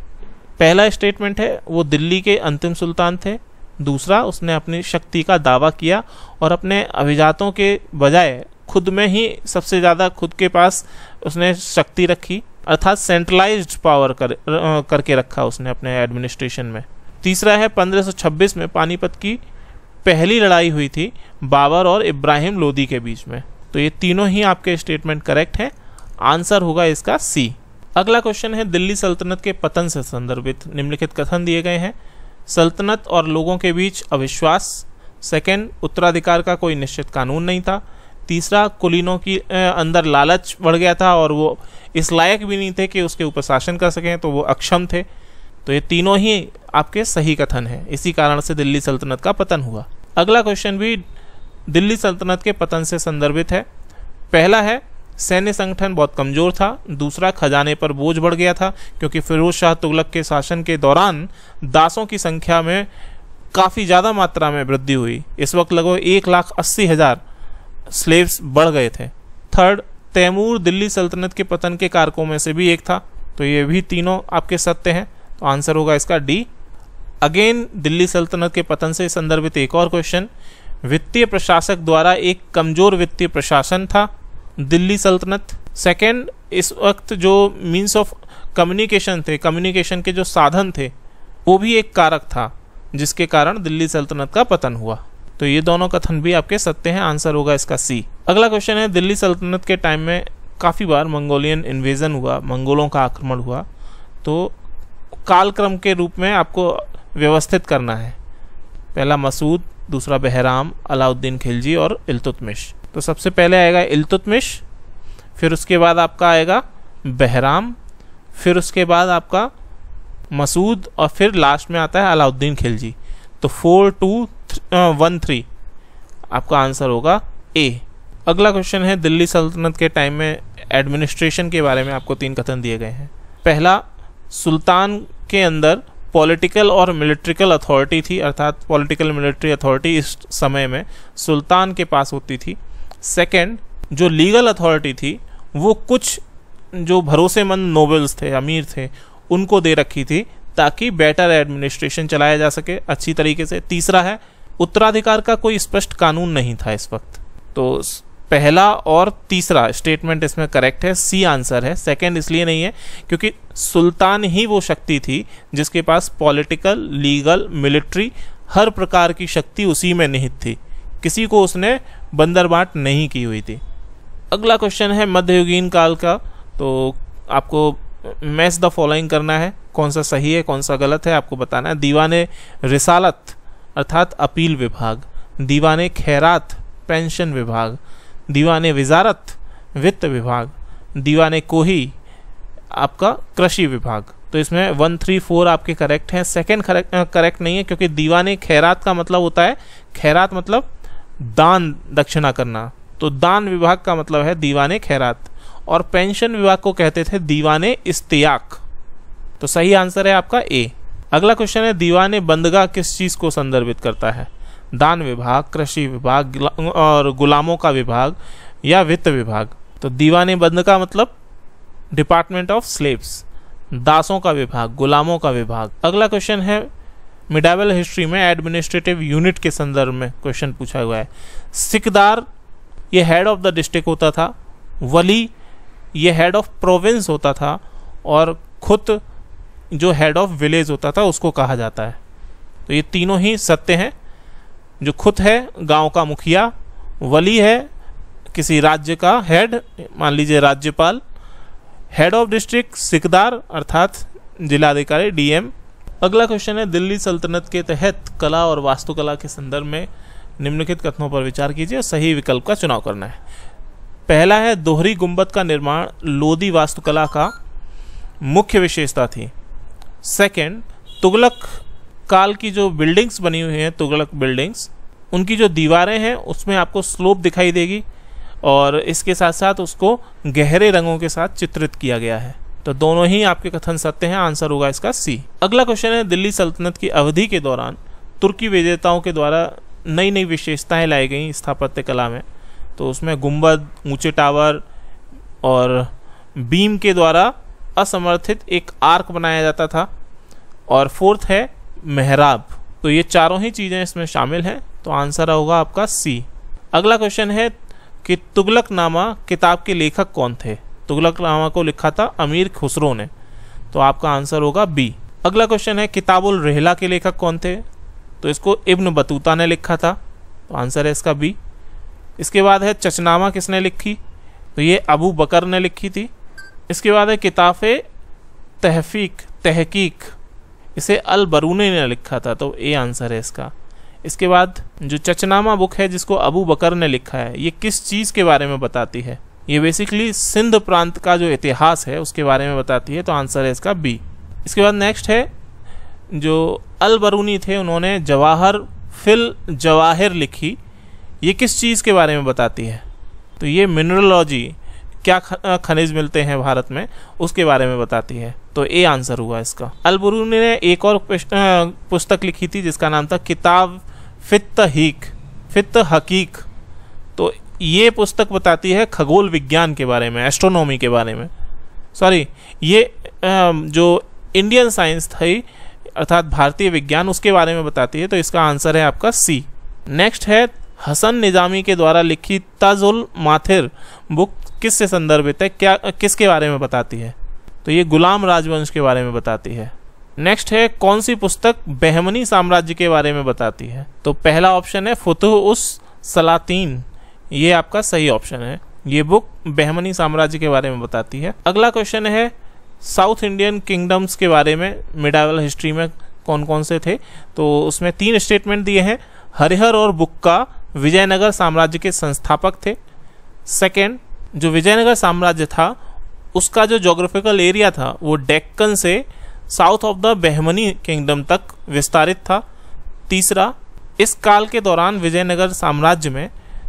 पहला स्टेटमेंट है, वो दिल्ली के अंतिम सुल्तान थे। दूसरा, उसने अपनी शक्ति का दावा किया और अपने अभिजातों के बजाय खुद में ही सबसे ज़्यादा खुद के पास उसने शक्ति रखी, अर्थात सेंट्रलाइज्ड पावर करके रखा उसने अपने एडमिनिस्ट्रेशन में। तीसरा है, 1526 में पानीपत की पहली लड़ाई हुई थी बाबर और इब्राहिम लोदी के बीच में। तो ये तीनों ही आपके स्टेटमेंट करेक्ट हैं, आंसर होगा इसका सी। अगला क्वेश्चन है, दिल्ली सल्तनत के पतन से संदर्भित निम्नलिखित कथन दिए गए हैं। सल्तनत और लोगों के बीच अविश्वास। सेकंड, उत्तराधिकार का कोई निश्चित कानून नहीं था। तीसरा, कुलीनों की अंदर लालच बढ़ गया था और वो इस लायक भी नहीं थे कि उसके ऊपर शासन कर सकें, तो वो अक्षम थे। तो ये तीनों ही आपके सही कथन हैं, इसी कारण से दिल्ली सल्तनत का पतन हुआ। अगला क्वेश्चन भी दिल्ली सल्तनत के पतन से संदर्भित है। पहला है, सैन्य संगठन बहुत कमजोर था। दूसरा, खजाने पर बोझ बढ़ गया था क्योंकि फिरोज शाह तुगलक के शासन के दौरान दासों की संख्या में काफ़ी ज़्यादा मात्रा में वृद्धि हुई। इस वक्त लगभग 1,80,000 स्लेव्स बढ़ गए थे। थर्ड, तैमूर दिल्ली सल्तनत के पतन के कारकों में से भी एक था। तो ये भी तीनों आपके सत्य हैं। तो आंसर होगा इसका डी। अगेन दिल्ली सल्तनत के पतन से संदर्भित एक और क्वेश्चन, वित्तीय प्रशासक द्वारा एक कमजोर वित्तीय प्रशासन था दिल्ली सल्तनत। सेकेंड, इस वक्त जो मीन्स ऑफ कम्युनिकेशन थे, कम्युनिकेशन के जो साधन थे, वो भी एक कारक था जिसके कारण दिल्ली सल्तनत का पतन हुआ। तो ये दोनों कथन भी आपके सत्य हैं। आंसर होगा इसका सी। अगला क्वेश्चन है, दिल्ली सल्तनत के टाइम में काफ़ी बार मंगोलियन इन्वेजन हुआ, मंगोलों का आक्रमण हुआ। तो कालक्रम के रूप में आपको व्यवस्थित करना है। पहला मसूद, दूसरा बहराम, अलाउद्दीन खिलजी और इल्तुतमिश। तो सबसे पहले आएगा इल्तुतमिश, फिर उसके बाद आपका आएगा बहराम, फिर उसके बाद आपका मसूद और फिर लास्ट में आता है अलाउद्दीन खिलजी। तो 4, 2, 1, 3 आपका आंसर होगा ए। अगला क्वेश्चन है, दिल्ली सल्तनत के टाइम में एडमिनिस्ट्रेशन के बारे में आपको 3 कथन दिए गए हैं। पहला, सुल्तान के अंदर पॉलिटिकल और मिलिट्रिकल अथॉरिटी थी, अर्थात पॉलिटिकल मिलिट्री अथॉरिटी इस समय में सुल्तान के पास होती थी। सेकंड, जो लीगल अथॉरिटी थी वो कुछ जो भरोसेमंद नोबल्स थे, अमीर थे, उनको दे रखी थी ताकि बेटर एडमिनिस्ट्रेशन चलाया जा सके अच्छी तरीके से। तीसरा है, उत्तराधिकार का कोई स्पष्ट कानून नहीं था इस वक्त। तो पहला और तीसरा स्टेटमेंट इसमें करेक्ट है, सी आंसर है। सेकंड इसलिए नहीं है क्योंकि सुल्तान ही वो शक्ति थी जिसके पास पॉलिटिकल, लीगल, मिलिट्री हर प्रकार की शक्ति उसी में निहित थी, किसी को उसने बंदरबाट नहीं की हुई थी। अगला क्वेश्चन है मध्ययुगीन काल का। तो आपको मैच द फॉलोइंग करना है, कौन सा सही है कौन सा गलत है आपको बताना है। दीवाने रिसालत अर्थात अपील विभाग, दीवाने खैरात पेंशन विभाग, दीवाने विजारत वित्त विभाग, दीवाने कोही आपका कृषि विभाग। तो इसमें 1, 3, 4 आपके करेक्ट हैं। सेकंड करेक्ट नहीं है क्योंकि दीवाने खैरात का मतलब होता है, खैरात मतलब दान दक्षिणा करना, तो दान विभाग का मतलब है दीवाने खैरात, और पेंशन विभाग को कहते थे दीवाने इस्तियाक। तो सही आंसर है आपका ए। अगला क्वेश्चन है, दीवाने बंदगा किस चीज को संदर्भित करता है? दान विभाग, कृषि विभाग और गुलामों का विभाग या वित्त विभाग। तो दीवाने बंदगा मतलब डिपार्टमेंट ऑफ स्लेव्स, दासों का विभाग, गुलामों का विभाग। अगला क्वेश्चन है, मिडाइवल हिस्ट्री में एडमिनिस्ट्रेटिव यूनिट के संदर्भ में क्वेश्चन पूछा हुआ है। सिकदार ये हेड ऑफ द डिस्ट्रिक्ट होता था, वली ये हेड ऑफ प्रोविंस होता था, और खुद जो हेड ऑफ विलेज होता था उसको कहा जाता है। तो ये तीनों ही सत्य हैं। जो खुद है गांव का मुखिया, वली है किसी राज्य का हेड, मान लीजिए राज्यपाल, हेड ऑफ डिस्ट्रिक्ट सिकदार अर्थात जिलाधिकारी डीएम। अगला क्वेश्चन है, दिल्ली सल्तनत के तहत कला और वास्तुकला के संदर्भ में निम्नलिखित कथनों पर विचार कीजिए, सही विकल्प का चुनाव करना है। पहला है, दोहरी गुंबद का निर्माण लोदी वास्तुकला का मुख्य विशेषता थी। सेकंड, तुगलक काल की जो बिल्डिंग्स बनी हुई हैं, तुगलक बिल्डिंग्स, उनकी जो दीवारें हैं उसमें आपको स्लोप दिखाई देगी और इसके साथ साथ उसको गहरे रंगों के साथ चित्रित किया गया है। तो दोनों ही आपके कथन सत्य हैं, आंसर होगा इसका सी। अगला क्वेश्चन है, दिल्ली सल्तनत की अवधि के दौरान तुर्की विजेताओं के द्वारा नई नई विशेषताएं लाई गई स्थापत्य कला में। तो उसमें गुंबद, ऊंचे टावर और बीम के द्वारा असमर्थित एक आर्क बनाया जाता था, और फोर्थ है मेहराब। तो ये चारों ही चीज़ें इसमें शामिल हैं, तो आंसर होगा आपका सी। अगला क्वेश्चन है कि तुगलकनामा किताब के लेखक कौन थे? तुगलकनामा को लिखा था अमीर खुसरो ने, तो आपका आंसर होगा बी। अगला क्वेश्चन है, किताबुल रहला के लेखक कौन थे? तो इसको इब्न बतूता ने लिखा था, तो आंसर है इसका बी। इसके बाद है, चचनामा किसने लिखी? तो ये अबू बकर ने लिखी थी। इसके बाद है, किताबे तहकीक, इसे अल बरूनी ने लिखा था, तो ए आंसर है इसका। इसके बाद जो चचनामा बुक है जिसको अबू बकर ने लिखा है, ये किस चीज़ के बारे में बताती है? ये बेसिकली सिंध प्रांत का जो इतिहास है उसके बारे में बताती है, तो आंसर है इसका बी। इसके बाद नेक्स्ट है, जो अल बरूनी थे उन्होंने जवाहर फिल जवाहिर लिखी, ये किस चीज़ के बारे में बताती है? तो ये मिनरलॉजी क्या खनिज मिलते हैं भारत में, उसके बारे में बताती है। तो ए आंसर हुआ इसका। अल-बरूनी ने एक और पुस्तक लिखी थी जिसका नाम था किताब फित्त हकीक। तो ये पुस्तक बताती है खगोल विज्ञान के बारे में, एस्ट्रोनॉमी के बारे में। सॉरी, ये जो इंडियन साइंस थी अर्थात भारतीय विज्ञान, उसके बारे में बताती है। तो इसका आंसर है आपका सी। नेक्स्ट है हसन निजामी के द्वारा लिखित ताजुल माथिर बुक किससे संदर्भित है, क्या किसके बारे में बताती है? तो ये गुलाम राजवंश के बारे में बताती है। नेक्स्ट है कौन सी पुस्तक बहमनी साम्राज्य के बारे में बताती है? तो पहला ऑप्शन है फुतुह उस सलातीन, ये आपका सही ऑप्शन है। ये बुक बहमनी साम्राज्य के बारे में बताती है। अगला क्वेश्चन है साउथ इंडियन किंगडम्स के बारे में मिडाइवल हिस्ट्री में कौन कौन से थे? तो उसमें 3 स्टेटमेंट दिए हैं। हरिहर और बुक्का विजयनगर साम्राज्य के संस्थापक थे। सेकेंड, जो विजयनगर साम्राज्य था उसका जो ज्योग्राफिकल एरिया था वो डेक्कन से south of the Bahmani kingdom तक विस्तारित था। तीसरा, इस काल के दौरान विजयनगर साम्राज्य में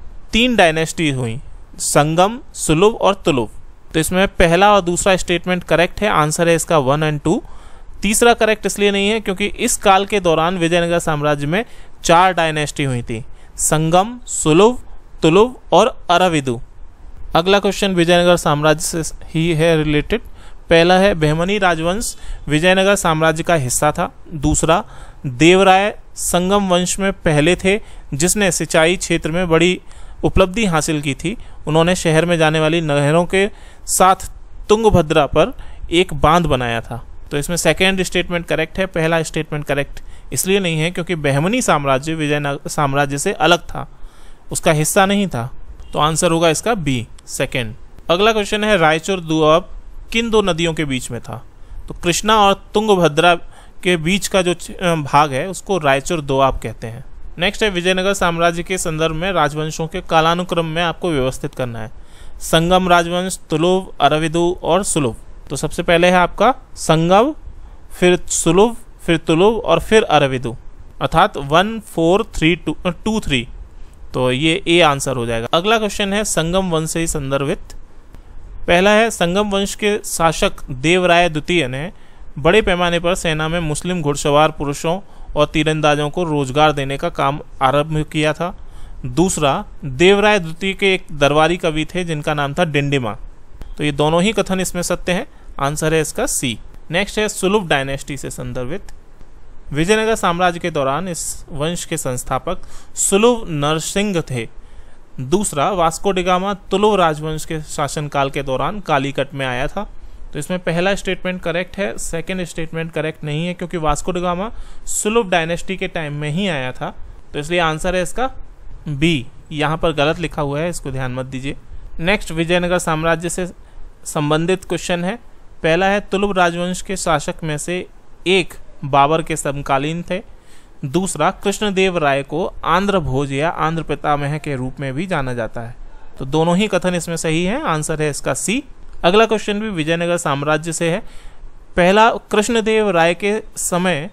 3 डायनेस्टी हुई, संगम, सुलभ और तुलुभ। तो इसमें पहला और दूसरा स्टेटमेंट करेक्ट है। आंसर है इसका 1 और 2। तीसरा करेक्ट इसलिए नहीं है क्योंकि इस काल के दौरान विजयनगर साम्राज्य में 4 डायनेस्टी हुई थी, संगम, सुलभ, तुलुभ और अराविदु। अगला क्वेश्चन विजयनगर साम्राज्य से ही है रिलेटेड। पहला है बहमनी राजवंश विजयनगर साम्राज्य का हिस्सा था। दूसरा, देवराय संगम वंश में पहले थे जिसने सिंचाई क्षेत्र में बड़ी उपलब्धि हासिल की थी। उन्होंने शहर में जाने वाली नहरों के साथ तुंगभद्रा पर एक बांध बनाया था। तो इसमें सेकेंड स्टेटमेंट करेक्ट है। पहला स्टेटमेंट करेक्ट इसलिए नहीं है क्योंकि बहमनी साम्राज्य विजयनगर साम्राज्य से अलग था, उसका हिस्सा नहीं था। तो आंसर होगा इसका बी, सेकेंड। अगला क्वेश्चन है रायचूर दोआब किन 2 नदियों के बीच में था? तो कृष्णा और तुंगभद्रा के बीच का जो भाग है उसको रायचूर दोआब कहते हैं। नेक्स्ट है विजयनगर साम्राज्य के संदर्भ में राजवंशों के कालानुक्रम में आपको व्यवस्थित करना है। संगम राजवंश, तुलुभ, अराविदु और सुलभ। तो सबसे पहले है आपका संगम, फिर सुलभ, फिर तुलुभ और फिर अराविदु, अर्थात 1 4 3 2 3। तो ये ए आंसर हो जाएगा। अगला क्वेश्चन है संगम वंश से ही संदर्भित। पहला है संगम वंश के शासक देवराय द्वितीय ने बड़े पैमाने पर सेना में मुस्लिम घुड़सवार पुरुषों और तीरंदाजों को रोजगार देने का काम आरंभ किया था। दूसरा, देवराय द्वितीय के एक दरबारी कवि थे जिनका नाम था डिंडिमा। तो ये दोनों ही कथन इसमें सत्य हैं। आंसर है इसका सी। नेक्स्ट है सुलभ डायनेस्टी से संदर्भित। विजयनगर साम्राज्य के दौरान इस वंश के संस्थापक सुलभ नरसिंह थे। दूसरा, वास्को डी गामा तुलुभ राजवंश के शासनकाल के दौरान कालीकट में आया था। तो इसमें पहला स्टेटमेंट करेक्ट है, सेकंड स्टेटमेंट करेक्ट नहीं है क्योंकि वास्को डी गामा सुलभ डायनेस्टी के टाइम में ही आया था। तो इसलिए आंसर है इसका बी। यहाँ पर गलत लिखा हुआ है, इसको ध्यान मत दीजिए। नेक्स्ट विजयनगर साम्राज्य से संबंधित क्वेश्चन है। पहला है तुलुभ राजवंश के शासक में से एक बाबर के समकालीन थे। दूसरा, कृष्णदेव राय को आंध्र भोज या आंध्र पितामह के रूप में भी जाना जाता है। तो दोनों ही कथन इसमें सही है। आंसर है इसका सी। अगला क्वेश्चन भी विजयनगर साम्राज्य से है। पहला, कृष्णदेव राय के समय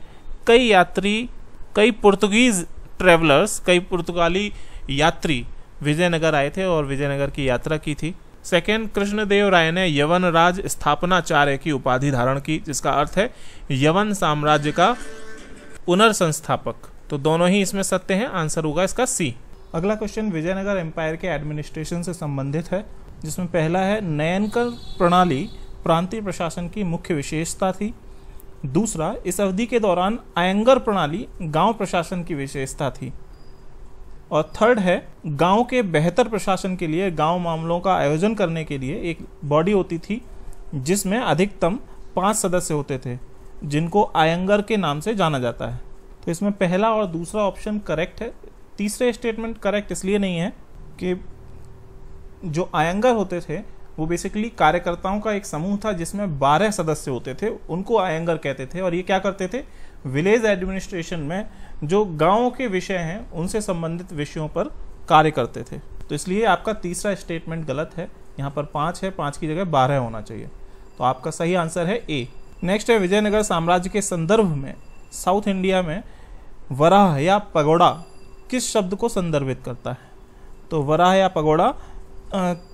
कई पुर्तगीज ट्रेवलर्स, कई पुर्तगाली यात्री विजयनगर आए थे और विजयनगर की यात्रा की थी। सेकेंड, कृष्णदेव राय ने यवन राज स्थापनाचार्य की उपाधि धारण की, जिसका अर्थ है यवन साम्राज्य का पुनर्संस्थापक। तो दोनों ही इसमें सत्य हैं। आंसर होगा इसका सी। अगला क्वेश्चन विजयनगर एम्पायर के एडमिनिस्ट्रेशन से संबंधित है, जिसमें पहला है नयनकर प्रणाली प्रांतीय प्रशासन की मुख्य विशेषता थी। दूसरा, इस अवधि के दौरान आयंगर प्रणाली गांव प्रशासन की विशेषता थी। और थर्ड है गांव के बेहतर प्रशासन के लिए गांव मामलों का आयोजन करने के लिए एक बॉडी होती थी जिसमें अधिकतम 5 सदस्य होते थे, जिनको आयंगर के नाम से जाना जाता है। तो इसमें पहला और दूसरा ऑप्शन करेक्ट है। तीसरे स्टेटमेंट करेक्ट इसलिए नहीं है कि जो आयंगर होते थे वो बेसिकली कार्यकर्ताओं का एक समूह था जिसमें 12 सदस्य होते थे, उनको आयंगर कहते थे। और ये क्या करते थे, विलेज एडमिनिस्ट्रेशन में जो गांव के विषय हैं उनसे संबंधित विषयों पर कार्य करते थे। तो इसलिए आपका तीसरा स्टेटमेंट गलत है। यहाँ पर 5 है, 5 की जगह 12 होना चाहिए। तो आपका सही आंसर है ए। नेक्स्ट है विजयनगर साम्राज्य के संदर्भ में साउथ इंडिया में वराह या पगोड़ा किस शब्द को संदर्भित करता है? तो वराह या पगोड़ा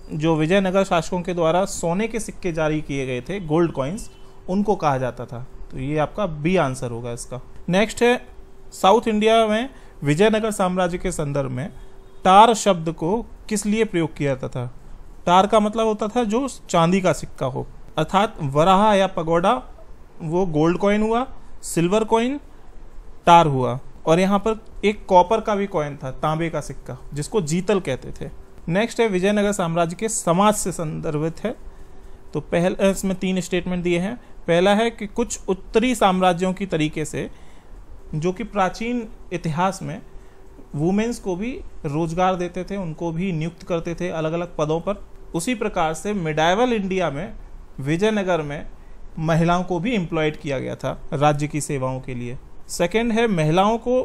जो विजयनगर शासकों के द्वारा सोने के सिक्के जारी किए गए थे, गोल्ड कॉइन्स, उनको कहा जाता था। तो ये आपका बी आंसर होगा इसका। नेक्स्ट है, साउथ इंडिया में विजयनगर साम्राज्य के संदर्भ में टार शब्द को किस लिए प्रयोग किया जाता था? टार का मतलब होता था जो चांदी का सिक्का हो, अर्थात वराहा या पगोडा वो गोल्ड कॉइन हुआ, सिल्वर कॉइन टार हुआ, और यहाँ पर एक कॉपर का भी कॉइन था, तांबे का सिक्का, जिसको जीतल कहते थे। नेक्स्ट है, विजयनगर साम्राज्य के समाज से संदर्भित है। तो पहले इसमें 3 स्टेटमेंट दिए हैं। पहला है कि कुछ उत्तरी साम्राज्यों की तरीके से, जो कि प्राचीन इतिहास में वुमेन्स को भी रोजगार देते थे, उनको भी नियुक्त करते थे अलग अलग पदों पर, उसी प्रकार से मिडाइवल इंडिया में विजयनगर में महिलाओं को भी एम्प्लॉयड किया गया था राज्य की सेवाओं के लिए। सेकंड है, महिलाओं को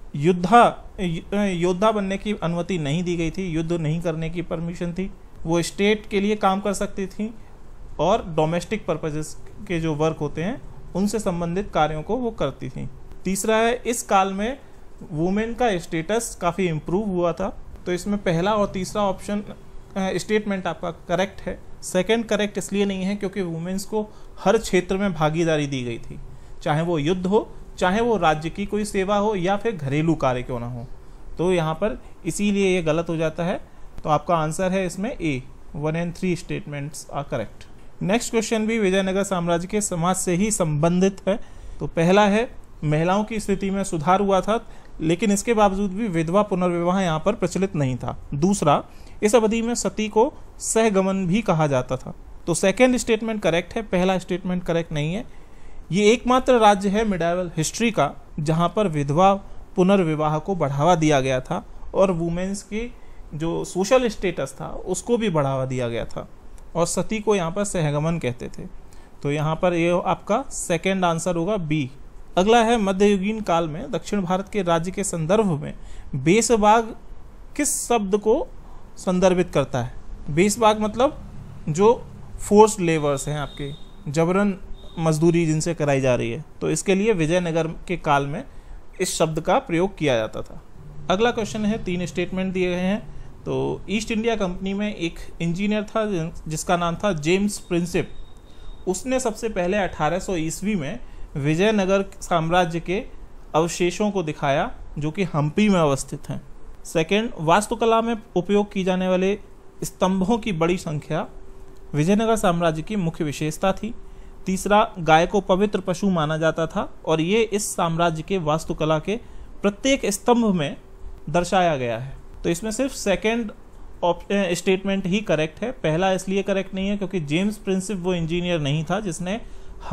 योद्धा बनने की अनुमति नहीं दी गई थी, युद्ध नहीं करने की परमिशन थी। वो स्टेट के लिए काम कर सकती थी और डोमेस्टिक पर्पजेस के जो वर्क होते हैं उनसे संबंधित कार्यों को वो करती थी। तीसरा है, इस काल में वुमेन का स्टेटस काफ़ी इम्प्रूव हुआ था। तो इसमें पहला और तीसरा ऑप्शन स्टेटमेंट आपका करेक्ट है। सेकंड करेक्ट इसलिए नहीं है क्योंकि वुमेन्स को हर क्षेत्र में भागीदारी दी गई थी, चाहे वो युद्ध हो, चाहे वो राज्य की कोई सेवा हो, या फिर घरेलू कार्य क्यों ना हो। तो यहाँ पर इसीलिए ये गलत हो जाता है। तो आपका आंसर है इसमें A, 1 and 3 statements are correct. Next question भी विजयनगर साम्राज्य के समाज से ही संबंधित है। तो पहला है, महिलाओं की स्थिति में सुधार हुआ था, लेकिन इसके बावजूद भी विधवा पुनर्विवाह यहाँ पर प्रचलित नहीं था। दूसरा, इस अवधि में सती को सहगमन भी कहा जाता था। तो सेकेंड स्टेटमेंट करेक्ट है, पहला स्टेटमेंट करेक्ट नहीं है। ये एकमात्र राज्य है मिडाइवल हिस्ट्री का जहाँ पर विधवा पुनर्विवाह को बढ़ावा दिया गया था और वुमेन्स की जो सोशल स्टेटस था उसको भी बढ़ावा दिया गया था, और सती को यहाँ पर सहगमन कहते थे। तो यहाँ पर ये आपका सेकेंड आंसर होगा बी। अगला है, मध्ययुगीन काल में दक्षिण भारत के राज्य के संदर्भ में बेसबाग किस शब्द को संदर्भित करता है? बेसबाग मतलब जो फोर्स्ड लेबर्स हैं, आपके जबरन मजदूरी जिनसे कराई जा रही है। तो इसके लिए विजयनगर के काल में इस शब्द का प्रयोग किया जाता था। अगला क्वेश्चन है, 3 स्टेटमेंट दिए गए हैं। तो ईस्ट इंडिया कंपनी में एक इंजीनियर था जिसका नाम था जेम्स प्रिंसिप। उसने सबसे पहले 1800 ईस्वी में विजयनगर साम्राज्य के अवशेषों को दिखाया जो कि हम्पी में अवस्थित हैं। सेकेंड, वास्तुकला में उपयोग की जाने वाले स्तंभों की बड़ी संख्या विजयनगर साम्राज्य की मुख्य विशेषता थी। तीसरा, गाय को पवित्र पशु माना जाता था और ये इस साम्राज्य के वास्तुकला के प्रत्येक स्तंभ में दर्शाया गया है। तो इसमें सिर्फ सेकेंड स्टेटमेंट ही करेक्ट है, पहला इसलिए करेक्ट नहीं है क्योंकि जेम्स प्रिंसिप वो इंजीनियर नहीं था जिसने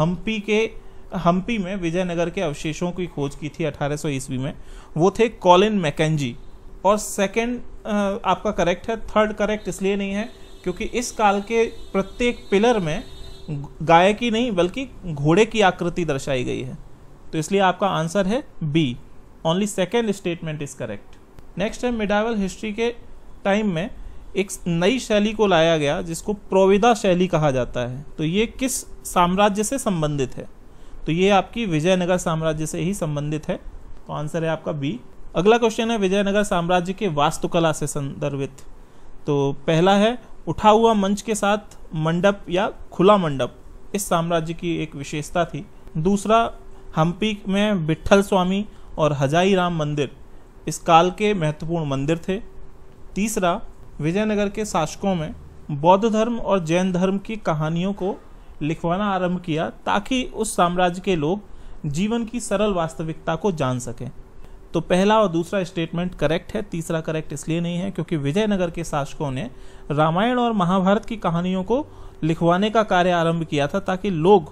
हम्पी में विजयनगर के अवशेषों की खोज की थी 1800 ईस्वी में। वो थे कॉलिन मैकेंजी। और सेकेंड आपका करेक्ट है। थर्ड करेक्ट इसलिए नहीं है क्योंकि इस काल के प्रत्येक पिलर में गाय की नहीं बल्कि घोड़े की आकृति दर्शाई गई है। तो इसलिए आपका आंसर है B, only second statement is correct. Next है, मिडाइवल हिस्ट्री के टाइम में एक नई शैली को लाया गया जिसको प्रोविदा शैली कहा जाता है। तो ये किस साम्राज्य से संबंधित है? तो ये आपकी विजयनगर साम्राज्य से ही संबंधित है। तो आंसर है आपका बी। अगला क्वेश्चन है, विजयनगर साम्राज्य के वास्तुकला से संदर्भित। तो पहला है, उठा हुआ मंच के साथ मंडप या खुला मंडप इस साम्राज्य की एक विशेषता थी। दूसरा, हम्पी में विट्ठल स्वामी और हजाई राम मंदिर इस काल के महत्वपूर्ण मंदिर थे। तीसरा, विजयनगर के शासकों में बौद्ध धर्म और जैन धर्म की कहानियों को लिखवाना आरंभ किया ताकि उस साम्राज्य के लोग जीवन की सरल वास्तविकता को जान सकें। तो पहला और दूसरा स्टेटमेंट करेक्ट है। तीसरा करेक्ट इसलिए नहीं है क्योंकि विजयनगर के शासकों ने रामायण और महाभारत की कहानियों को लिखवाने का कार्य आरंभ किया था ताकि लोग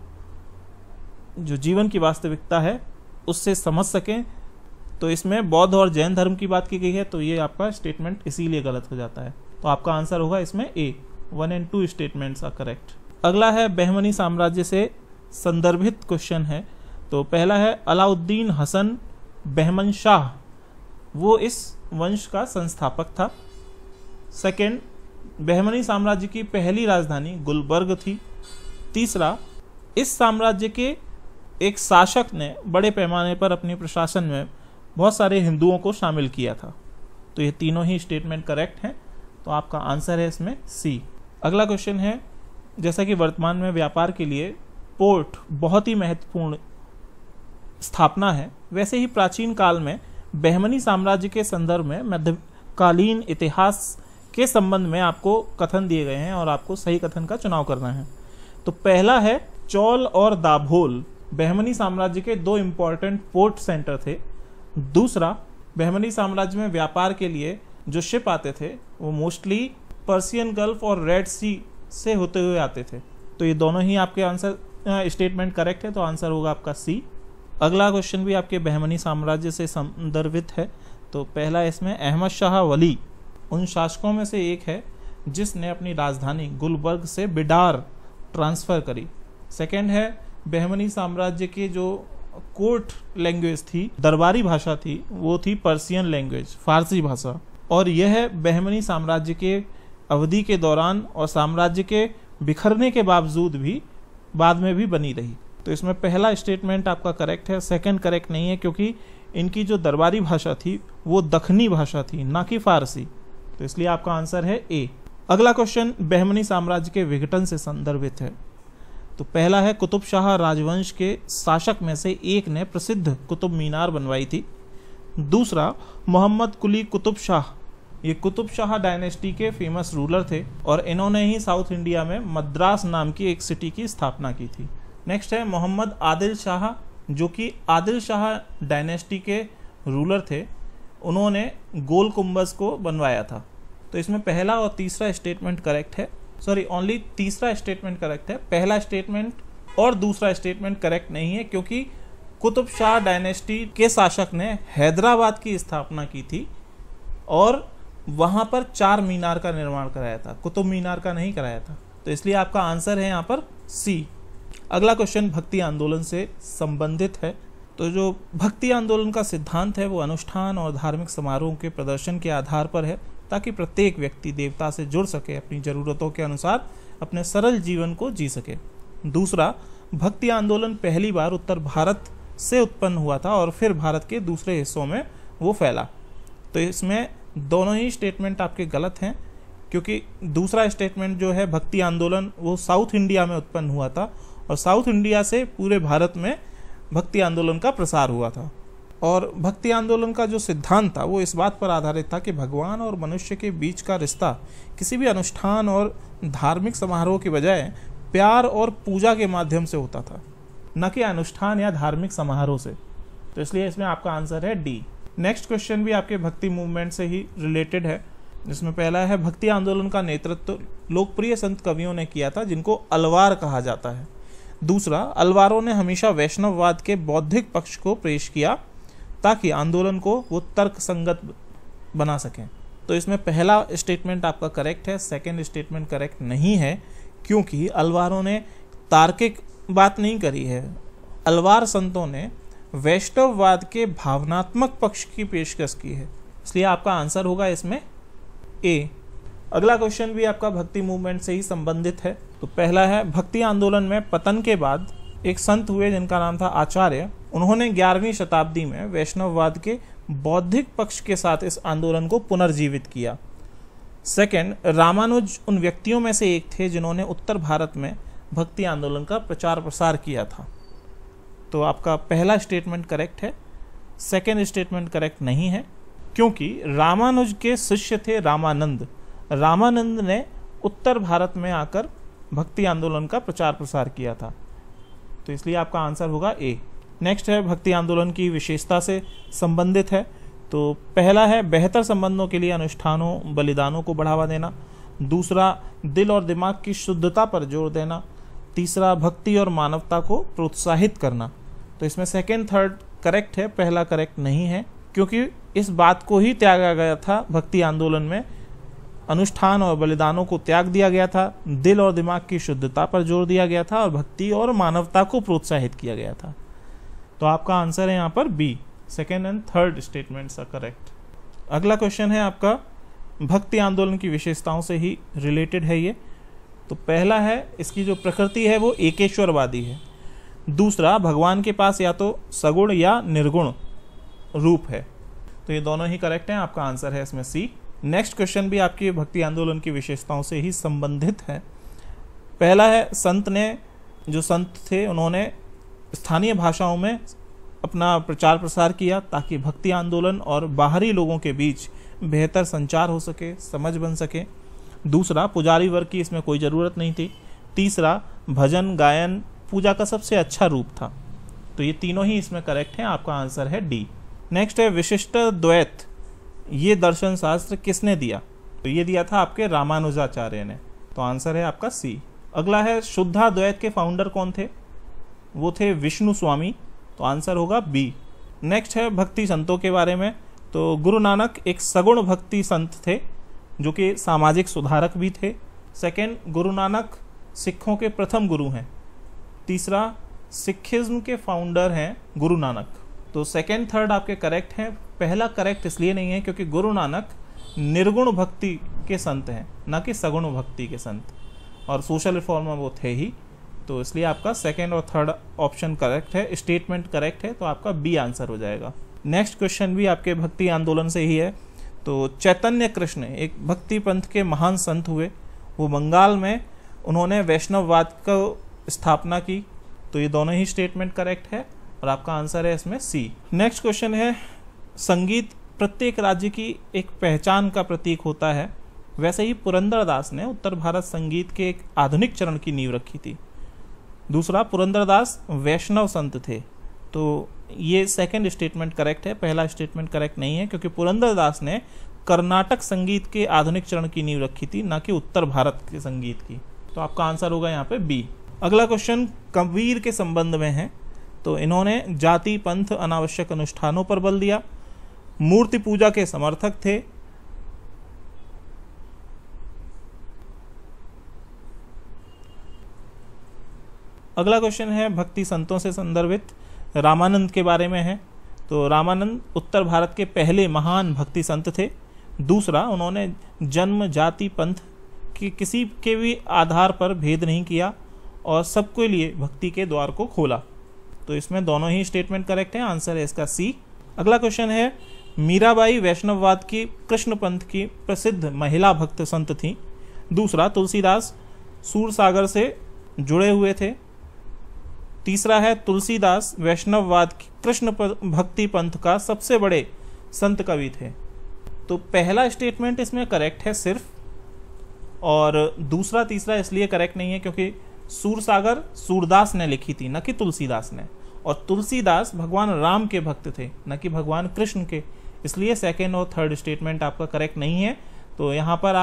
जो जीवन की वास्तविकता है उससे समझ सकें। तो इसमें बौद्ध और जैन धर्म की बात की गई है, तो ये आपका स्टेटमेंट इसीलिए गलत हो जाता है। तो आपका आंसर होगा इसमें A, 1 and 2 statements are correct. अगला है, बहमनी साम्राज्य से संदर्भित क्वेश्चन है। तो पहला है, अलाउद्दीन हसन बहमन शाह, वो इस वंश का संस्थापक था। सेकंड, बहमनी साम्राज्य की पहली राजधानी गुलबर्ग थी। तीसरा, इस साम्राज्य के एक शासक ने बड़े पैमाने पर अपने प्रशासन में बहुत सारे हिंदुओं को शामिल किया था। तो ये तीनों ही स्टेटमेंट करेक्ट हैं। तो आपका आंसर है इसमें सी। अगला क्वेश्चन है, जैसा कि वर्तमान में व्यापार के लिए पोर्ट बहुत ही महत्वपूर्ण स्थापना है, वैसे ही प्राचीन काल में बहमनी साम्राज्य के संदर्भ में मध्यकालीन इतिहास के संबंध में आपको कथन दिए गए हैं और आपको सही कथन का चुनाव करना है। तो पहला है, चौल और दाभोल बहमनी साम्राज्य के दो इंपॉर्टेंट पोर्ट सेंटर थे। दूसरा, बहमनी साम्राज्य में व्यापार के लिए जो शिप आते थे वो मोस्टली पर्सियन गल्फ और रेड सी से होते हुए आते थे। तो ये दोनों ही आपके आंसर स्टेटमेंट करेक्ट है, तो आंसर होगा आपका सी। अगला क्वेश्चन भी आपके बहमनी साम्राज्य से संदर्भित है। तो पहला इसमें, अहमद शाह वली उन शासकों में से एक है जिसने अपनी राजधानी गुलबर्ग से बिडार ट्रांसफर करी। सेकंड है, बहमनी साम्राज्य के जो कोर्ट लैंग्वेज थी, दरबारी भाषा थी, वो थी पर्सियन लैंग्वेज, फारसी भाषा, और यह बहमनी साम्राज्य के अवधि के दौरान और साम्राज्य के बिखरने के बावजूद भी बाद में भी बनी रही। तो इसमें पहला स्टेटमेंट आपका करेक्ट है, सेकंड करेक्ट नहीं है, क्योंकि इनकी जो दरबारी भाषा थी वो दखनी भाषा थी, ना कि फारसी। तो इसलिए आपका आंसर है ए। अगला क्वेश्चन बहमनी साम्राज्य के विघटन से संदर्भित है। तो पहला है, कुतुब शाह राजवंश के शासक में से एक ने प्रसिद्ध कुतुब मीनार बनवाई थी। दूसरा, मोहम्मद कुली कुतुब शाह, ये कुतुब शाह डायनेस्टी के फेमस रूलर थे और इन्होंने ही साउथ इंडिया में मद्रास नाम की एक सिटी की स्थापना की थी। नेक्स्ट है, मोहम्मद आदिल शाह, जो कि आदिल शाह डायनेस्टी के रूलर थे, उन्होंने गोल कुंभज को बनवाया था। तो इसमें पहला और तीसरा स्टेटमेंट करेक्ट है, सॉरी ओनली तीसरा स्टेटमेंट करेक्ट है, पहला स्टेटमेंट और दूसरा स्टेटमेंट करेक्ट नहीं है, क्योंकि कुतुब शाह डायनेस्टी के शासक ने हैदराबाद की स्थापना की थी और वहां पर 4 मीनार का निर्माण कराया था, कुतुब मीनार का नहीं कराया था। तो इसलिए आपका आंसर है यहाँ पर सी। अगला क्वेश्चन भक्ति आंदोलन से संबंधित है। तो जो भक्ति आंदोलन का सिद्धांत है वो अनुष्ठान और धार्मिक समारोह के प्रदर्शन के आधार पर है, ताकि प्रत्येक व्यक्ति देवता से जुड़ सके, अपनी जरूरतों के अनुसार अपने सरल जीवन को जी सके। दूसरा, भक्ति आंदोलन पहली बार उत्तर भारत से उत्पन्न हुआ था और फिर भारत के दूसरे हिस्सों में वो फैला। तो इसमें दोनों ही स्टेटमेंट आपके गलत हैं, क्योंकि दूसरा स्टेटमेंट जो है भक्ति आंदोलन वो साउथ इंडिया में उत्पन्न हुआ था और साउथ इंडिया से पूरे भारत में भक्ति आंदोलन का प्रसार हुआ था। और भक्ति आंदोलन का जो सिद्धांत था वो इस बात पर आधारित था कि भगवान और मनुष्य के बीच का रिश्ता किसी भी अनुष्ठान और धार्मिक समारोह के बजाय प्यार और पूजा के माध्यम से होता था, न कि अनुष्ठान या धार्मिक समारोह से। तो इसलिए इसमें आपका आंसर है डी। नेक्स्ट क्वेश्चन भी आपके भक्ति मूवमेंट से ही रिलेटेड है, जिसमें पहला है, भक्ति आंदोलन का नेतृत्व लोकप्रिय संत कवियों ने किया था जिनको अलवार कहा जाता है। दूसरा, अलवारों ने हमेशा वैष्णववाद के बौद्धिक पक्ष को पेश किया ताकि आंदोलन को वो तर्क संगत बना सकें। तो इसमें पहला स्टेटमेंट आपका करेक्ट है, सेकंड स्टेटमेंट करेक्ट नहीं है, क्योंकि अलवारों ने तार्किक बात नहीं करी है। अलवार संतों ने वैष्णववाद के भावनात्मक पक्ष की पेशकश की है, इसलिए आपका आंसर होगा इसमें ए। अगला क्वेश्चन भी आपका भक्ति मूवमेंट से ही संबंधित है। तो पहला है, भक्ति आंदोलन में पतन के बाद एक संत हुए जिनका नाम था आचार्य। उन्होंने 11वीं शताब्दी में वैष्णववाद के बौद्धिक पक्ष के साथ इस आंदोलन को पुनर्जीवित किया। सेकंड, रामानुज उन व्यक्तियों में से एक थे जिन्होंने उत्तर भारत में भक्ति आंदोलन का प्रचार प्रसार किया था। तो आपका पहला स्टेटमेंट करेक्ट है, सेकंड स्टेटमेंट करेक्ट नहीं है, क्योंकि रामानुज के शिष्य थे रामानंद। रामानंद ने उत्तर भारत में आकर भक्ति आंदोलन का प्रचार प्रसार किया था। तो इसलिए आपका आंसर होगा ए। नेक्स्ट है, भक्ति आंदोलन की विशेषता से संबंधित है। तो पहला है, बेहतर संबंधों के लिए अनुष्ठानों बलिदानों को बढ़ावा देना। दूसरा, दिल और दिमाग की शुद्धता पर जोर देना। तीसरा, भक्ति और मानवता को प्रोत्साहित करना। तो इसमें सेकंड थर्ड करेक्ट है, पहला करेक्ट नहीं है, क्योंकि इस बात को ही त्यागा गया था। भक्ति आंदोलन में अनुष्ठान और बलिदानों को त्याग दिया गया था, दिल और दिमाग की शुद्धता पर जोर दिया गया था और भक्ति और मानवता को प्रोत्साहित किया गया था। तो आपका आंसर है यहाँ पर B, second and third statements are correct. अगला क्वेश्चन है आपका भक्ति आंदोलन की विशेषताओं से ही रिलेटेड है ये। तो पहला है, इसकी जो प्रकृति है वो एकेश्वरवादी है। दूसरा, भगवान के पास या तो सगुण या निर्गुण रूप है। तो ये दोनों ही करेक्ट हैं, आपका आंसर है इसमें सी। नेक्स्ट क्वेश्चन भी आपकी भक्ति आंदोलन की विशेषताओं से ही संबंधित है। पहला है, जो संत थे उन्होंने स्थानीय भाषाओं में अपना प्रचार प्रसार किया ताकि भक्ति आंदोलन और बाहरी लोगों के बीच बेहतर संचार हो सके, समझ बन सके। दूसरा, पुजारी वर्ग की इसमें कोई ज़रूरत नहीं थी। तीसरा, भजन गायन पूजा का सबसे अच्छा रूप था। तो ये तीनों ही इसमें करेक्ट हैं, आपका आंसर है डी। नेक्स्ट है, विशिष्ट द्वैत ये दर्शन शास्त्र किसने दिया? तो ये दिया था आपके रामानुजाचार्य ने, तो आंसर है आपका सी। अगला है, शुद्धाद्वैत के फाउंडर कौन थे? वो थे विष्णु स्वामी, तो आंसर होगा बी। नेक्स्ट है भक्ति संतों के बारे में। तो गुरु नानक एक सगुण भक्ति संत थे जो कि सामाजिक सुधारक भी थे। सेकंड, गुरु नानक सिखों के प्रथम गुरु हैं। तीसरा, सिखिज्म के फाउंडर हैं गुरु नानक। तो सेकंड थर्ड आपके करेक्ट हैं। पहला करेक्ट इसलिए नहीं है क्योंकि गुरु नानक निर्गुण भक्ति के संत हैं, ना कि सगुण भक्ति के संत, और सोशल रिफॉर्मर वो थे ही, तो इसलिए आपका सेकंड और थर्ड ऑप्शन करेक्ट है, स्टेटमेंट करेक्ट है, तो आपका बी आंसर हो जाएगा। नेक्स्ट क्वेश्चन भी आपके भक्ति आंदोलन से ही है। तो चैतन्य कृष्ण एक भक्ति पंथ के महान संत हुए, वो बंगाल में उन्होंने वैष्णववाद को स्थापना की। तो ये दोनों ही स्टेटमेंट करेक्ट है और आपका आंसर है इसमें सी। नेक्स्ट क्वेश्चन है, संगीत प्रत्येक राज्य की एक पहचान का प्रतीक होता है, वैसे ही पुरंदरदास ने उत्तर भारत संगीत के एक आधुनिक चरण की नींव रखी थी। दूसरा, पुरंदरदास वैष्णव संत थे, तो ये सेकंड स्टेटमेंट करेक्ट है, पहला स्टेटमेंट करेक्ट नहीं है क्योंकि पुरंदरदास ने कर्नाटक संगीत के आधुनिक चरण की नींव रखी थी, ना कि उत्तर भारत के संगीत की। तो आपका आंसर होगा यहाँ पे बी। अगला क्वेश्चन कबीर के संबंध में है। तो इन्होंने जाति पंथ अनावश्यक अनुष्ठानों पर बल दिया, मूर्ति पूजा के समर्थक थे, अगला क्वेश्चन है भक्ति संतों से संदर्भित रामानंद के बारे में है। तो रामानंद उत्तर भारत के पहले महान भक्ति संत थे। दूसरा, उन्होंने जन्म जाति पंथ की किसी के भी आधार पर भेद नहीं किया और सबके लिए भक्ति के द्वार को खोला। तो इसमें दोनों ही स्टेटमेंट करेक्ट हैं, आंसर है इसका सी। अगला क्वेश्चन है, मीराबाई वैष्णववाद की कृष्ण पंथ की प्रसिद्ध महिला भक्त संत थी। दूसरा, तुलसीदास सूरसागर से जुड़े हुए थे। तीसरा है, तुलसीदास वैष्णववाद की कृष्ण भक्ति पंथ का सबसे बड़े संत कवि थे। तो पहला स्टेटमेंट इसमें करेक्ट है सिर्फ, और दूसरा तीसरा इसलिए करेक्ट नहीं है क्योंकि सूरसागर सूरदास ने लिखी थी, न कि तुलसीदास ने, और तुलसीदास भगवान राम के भक्त थे, न कि भगवान कृष्ण के, इसलिए सेकेंड और थर्ड स्टेटमेंट आपका करेक्ट नहीं है। तो यहाँ पर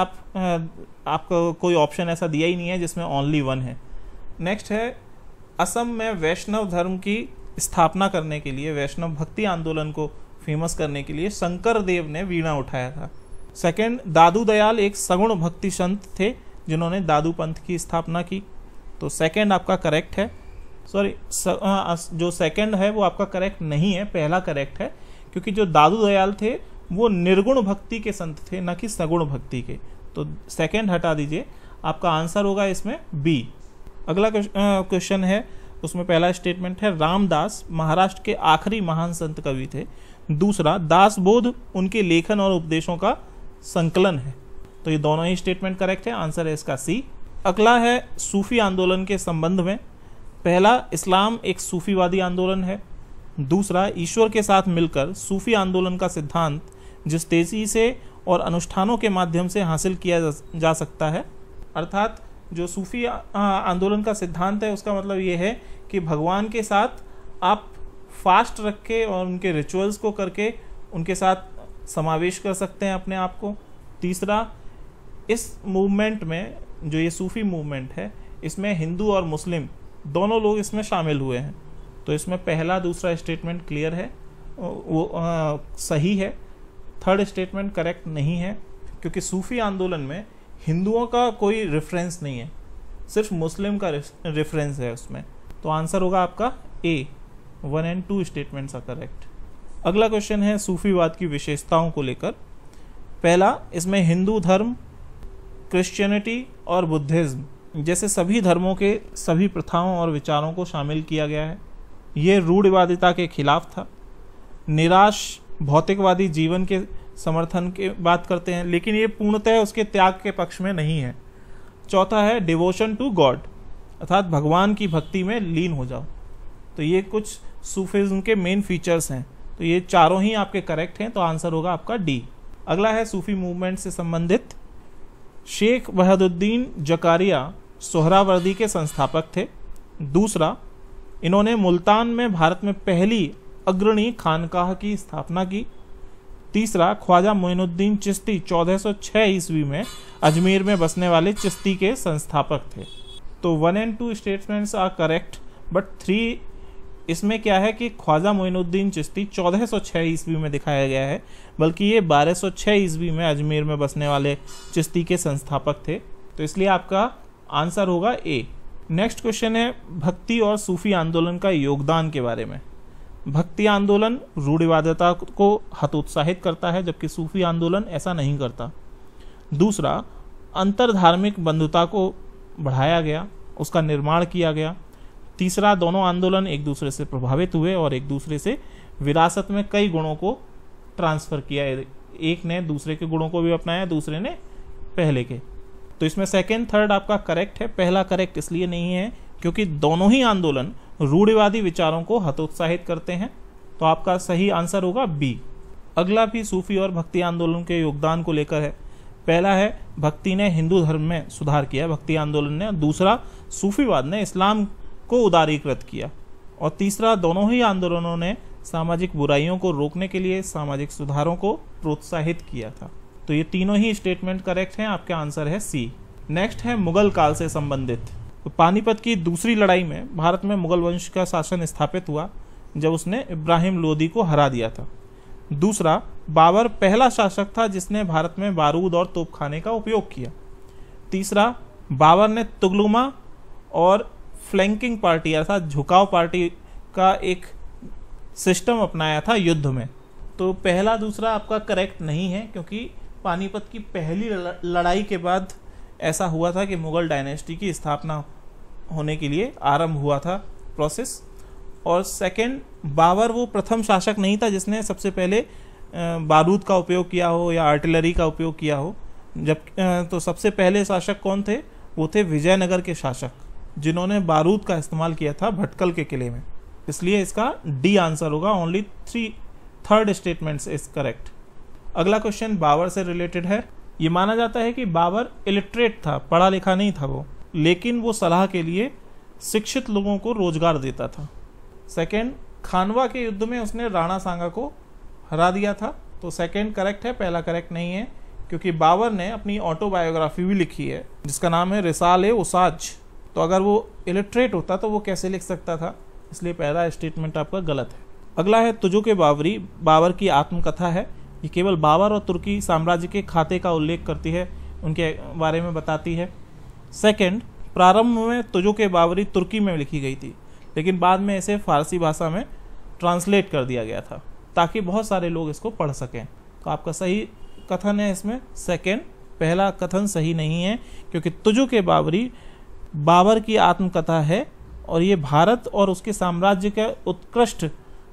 आपको कोई ऑप्शन ऐसा दिया ही नहीं है जिसमें ओनली वन है। नेक्स्ट है, असम में वैष्णव धर्म की स्थापना करने के लिए, वैष्णव भक्ति आंदोलन को फेमस करने के लिए शंकर देव ने वीणा उठाया था। सेकंड, दादू दयाल एक सगुण भक्ति संत थे जिन्होंने दादू पंथ की स्थापना की। तो सेकंड आपका करेक्ट है, सॉरी जो सेकंड है वो आपका करेक्ट नहीं है, पहला करेक्ट है, क्योंकि जो दादू दयाल थे वो निर्गुण भक्ति के संत थे, न कि सगुण भक्ति के। तो सेकंड हटा दीजिए, आपका आंसर होगा इसमें बी। अगला क्वेश्चन है, उसमें पहला स्टेटमेंट है, रामदास महाराष्ट्र के आखिरी महान संत कवि थे। दूसरा, दासबोध उनके लेखन और उपदेशों का संकलन है। तो ये दोनों ही स्टेटमेंट करेक्ट है, आंसर है इसका सी। अगला है सूफी आंदोलन के संबंध में। पहला, इस्लाम एक सूफीवादी आंदोलन है। दूसरा, ईश्वर के साथ मिलकर सूफी आंदोलन का सिद्धांत जिस तेजी से और अनुष्ठानों के माध्यम से हासिल किया जा सकता है, अर्थात जो सूफी आंदोलन का सिद्धांत है उसका मतलब ये है कि भगवान के साथ आप फास्ट रख के और उनके रिचुअल्स को करके उनके साथ समावेश कर सकते हैं अपने आप को। तीसरा, इस मूवमेंट में जो ये सूफी मूवमेंट है इसमें हिंदू और मुस्लिम दोनों लोग इसमें शामिल हुए हैं। तो इसमें पहला दूसरा स्टेटमेंट क्लियर है, वो सही है। थर्ड स्टेटमेंट करेक्ट नहीं है क्योंकि सूफी आंदोलन में हिंदुओं का कोई रेफरेंस नहीं है, सिर्फ मुस्लिम का रेफरेंस है उसमें। तो आंसर होगा आपका ए, 1 और 2 स्टेटमेंट्स आर करेक्ट। अगला क्वेश्चन है सूफीवाद की विशेषताओं को लेकर। पहला, इसमें हिंदू धर्म, क्रिश्चियनिटी और बुद्धिज्म जैसे सभी धर्मों के सभी प्रथाओं और विचारों को शामिल किया गया है। ये रूढ़िवादिता के खिलाफ था, निराश भौतिकवादी जीवन के समर्थन की बात करते हैं, लेकिन ये पूर्णतः उसके त्याग के पक्ष में नहीं है। चौथा है डिवोशन टू गॉड, अर्थात भगवान की भक्ति में लीन हो जाओ। तो ये कुछ सूफिज्म के मेन फीचर्स हैं। तो ये चारों ही आपके करेक्ट हैं, तो आंसर होगा आपका डी। अगला है सूफी मूवमेंट से संबंधित। शेख वहदुद्दीन जकारिया सोहरावर्दी के संस्थापक थे। दूसरा, इन्होंने मुल्तान में भारत में पहली अग्रणी खानकाह की स्थापना की। तीसरा, ख्वाजा मोइनुद्दीन चिश्ती 1406 ईस्वी में अजमेर में बसने वाले चिश्ती के संस्थापक थे। तो 1 and 2 statements are correct, but 3 इसमें क्या है कि ख्वाजा मोइनुद्दीन चिश्ती 1406 ईस्वी में दिखाया गया है, बल्कि ये 1206 ईस्वी में अजमेर में बसने वाले चिश्ती के संस्थापक थे। तो इसलिए आपका आंसर होगा ए। नेक्स्ट क्वेश्चन है भक्ति और सूफी आंदोलन का योगदान के बारे में। भक्ति आंदोलन रूढ़िवादिता को हतोत्साहित करता है, जबकि सूफी आंदोलन ऐसा नहीं करता। दूसरा, अंतरधार्मिक बंधुता को बढ़ाया गया, उसका निर्माण किया गया। तीसरा, दोनों आंदोलन एक दूसरे से प्रभावित हुए और एक दूसरे से विरासत में कई गुणों को ट्रांसफर किया। एक ने दूसरे के गुणों को भी अपनाया, दूसरे ने पहले के। तो इसमें सेकंड थर्ड आपका करेक्ट है। पहला करेक्ट इसलिए नहीं है क्योंकि दोनों ही आंदोलन रूढ़िवादी विचारों को हतोत्साहित करते हैं। तो आपका सही आंसर होगा बी। अगला भी सूफी और भक्ति आंदोलन के योगदान को लेकर है। पहला है भक्ति ने हिंदू धर्म में सुधार किया, भक्ति आंदोलन ने। दूसरा, सूफीवाद ने इस्लाम को उदारीकृत किया। और तीसरा, दोनों ही आंदोलनों ने सामाजिक बुराइयों को रोकने के लिए सामाजिक सुधारों को प्रोत्साहित किया था। तो ये तीनों ही स्टेटमेंट करेक्ट हैं, आपका आंसर है सी। नेक्स्ट है मुगल काल से संबंधित। तो पानीपत की दूसरी लड़ाई में भारत में मुगल वंश का शासन स्थापित हुआ जब उसने इब्राहिम लोदी को हरा दिया था। दूसरा, बाबर पहला शासक था जिसने भारत में बारूद और तोपखाने का उपयोग किया। तीसरा, बाबर ने तुगलुमा और फ्लैंकिंग पार्टी अर्थात झुकाव पार्टी का एक सिस्टम अपनाया था युद्ध में। तो पहला दूसरा आपका करेक्ट नहीं है, क्योंकि पानीपत की पहली लड़ाई के बाद ऐसा हुआ था कि मुगल डायनेस्टी की स्थापना होने के लिए आरंभ हुआ था प्रोसेस। और सेकंड, बाबर वो प्रथम शासक नहीं था जिसने सबसे पहले बारूद का उपयोग किया हो या आर्टिलरी का उपयोग किया हो। जब तो सबसे पहले शासक कौन थे? वो थे विजयनगर के शासक, जिन्होंने बारूद का इस्तेमाल किया था भटकल के किले में। इसलिए इसका डी आंसर होगा। Only third statements is correct. अगला क्वेश्चन बाबर से रिलेटेड है। ये माना जाता है कि बाबर इलिटरेट था, पढ़ा लिखा नहीं था वो, लेकिन वो सलाह के लिए शिक्षित लोगों को रोजगार देता था। सेकंड, खानवा के युद्ध में उसने राणा सांगा को हरा दिया था। तो सेकंड करेक्ट है, पहला करेक्ट नहीं है, क्योंकि बाबर ने अपनी ऑटोबायोग्राफी भी लिखी है जिसका नाम है रिसाल-ए-उसाज। तो अगर वो इलिटरेट होता तो वो कैसे लिख सकता था, इसलिए पहला स्टेटमेंट आपका गलत है। अगला है तुजुक बाबरी, बाबर की आत्मकथा है। ये केवल बाबर और तुर्की साम्राज्य के खाते का उल्लेख करती है, उनके बारे में बताती है। सेकंड, प्रारंभ में तुजुक बाबरी तुर्की में लिखी गई थी, लेकिन बाद में इसे फारसी भाषा में ट्रांसलेट कर दिया गया था ताकि बहुत सारे लोग इसको पढ़ सकें। तो आपका सही कथन है इसमें सेकंड, पहला कथन सही नहीं है, क्योंकि तुजुक बाबरी बाबर की आत्मकथा है और ये भारत और उसके साम्राज्य का उत्कृष्ट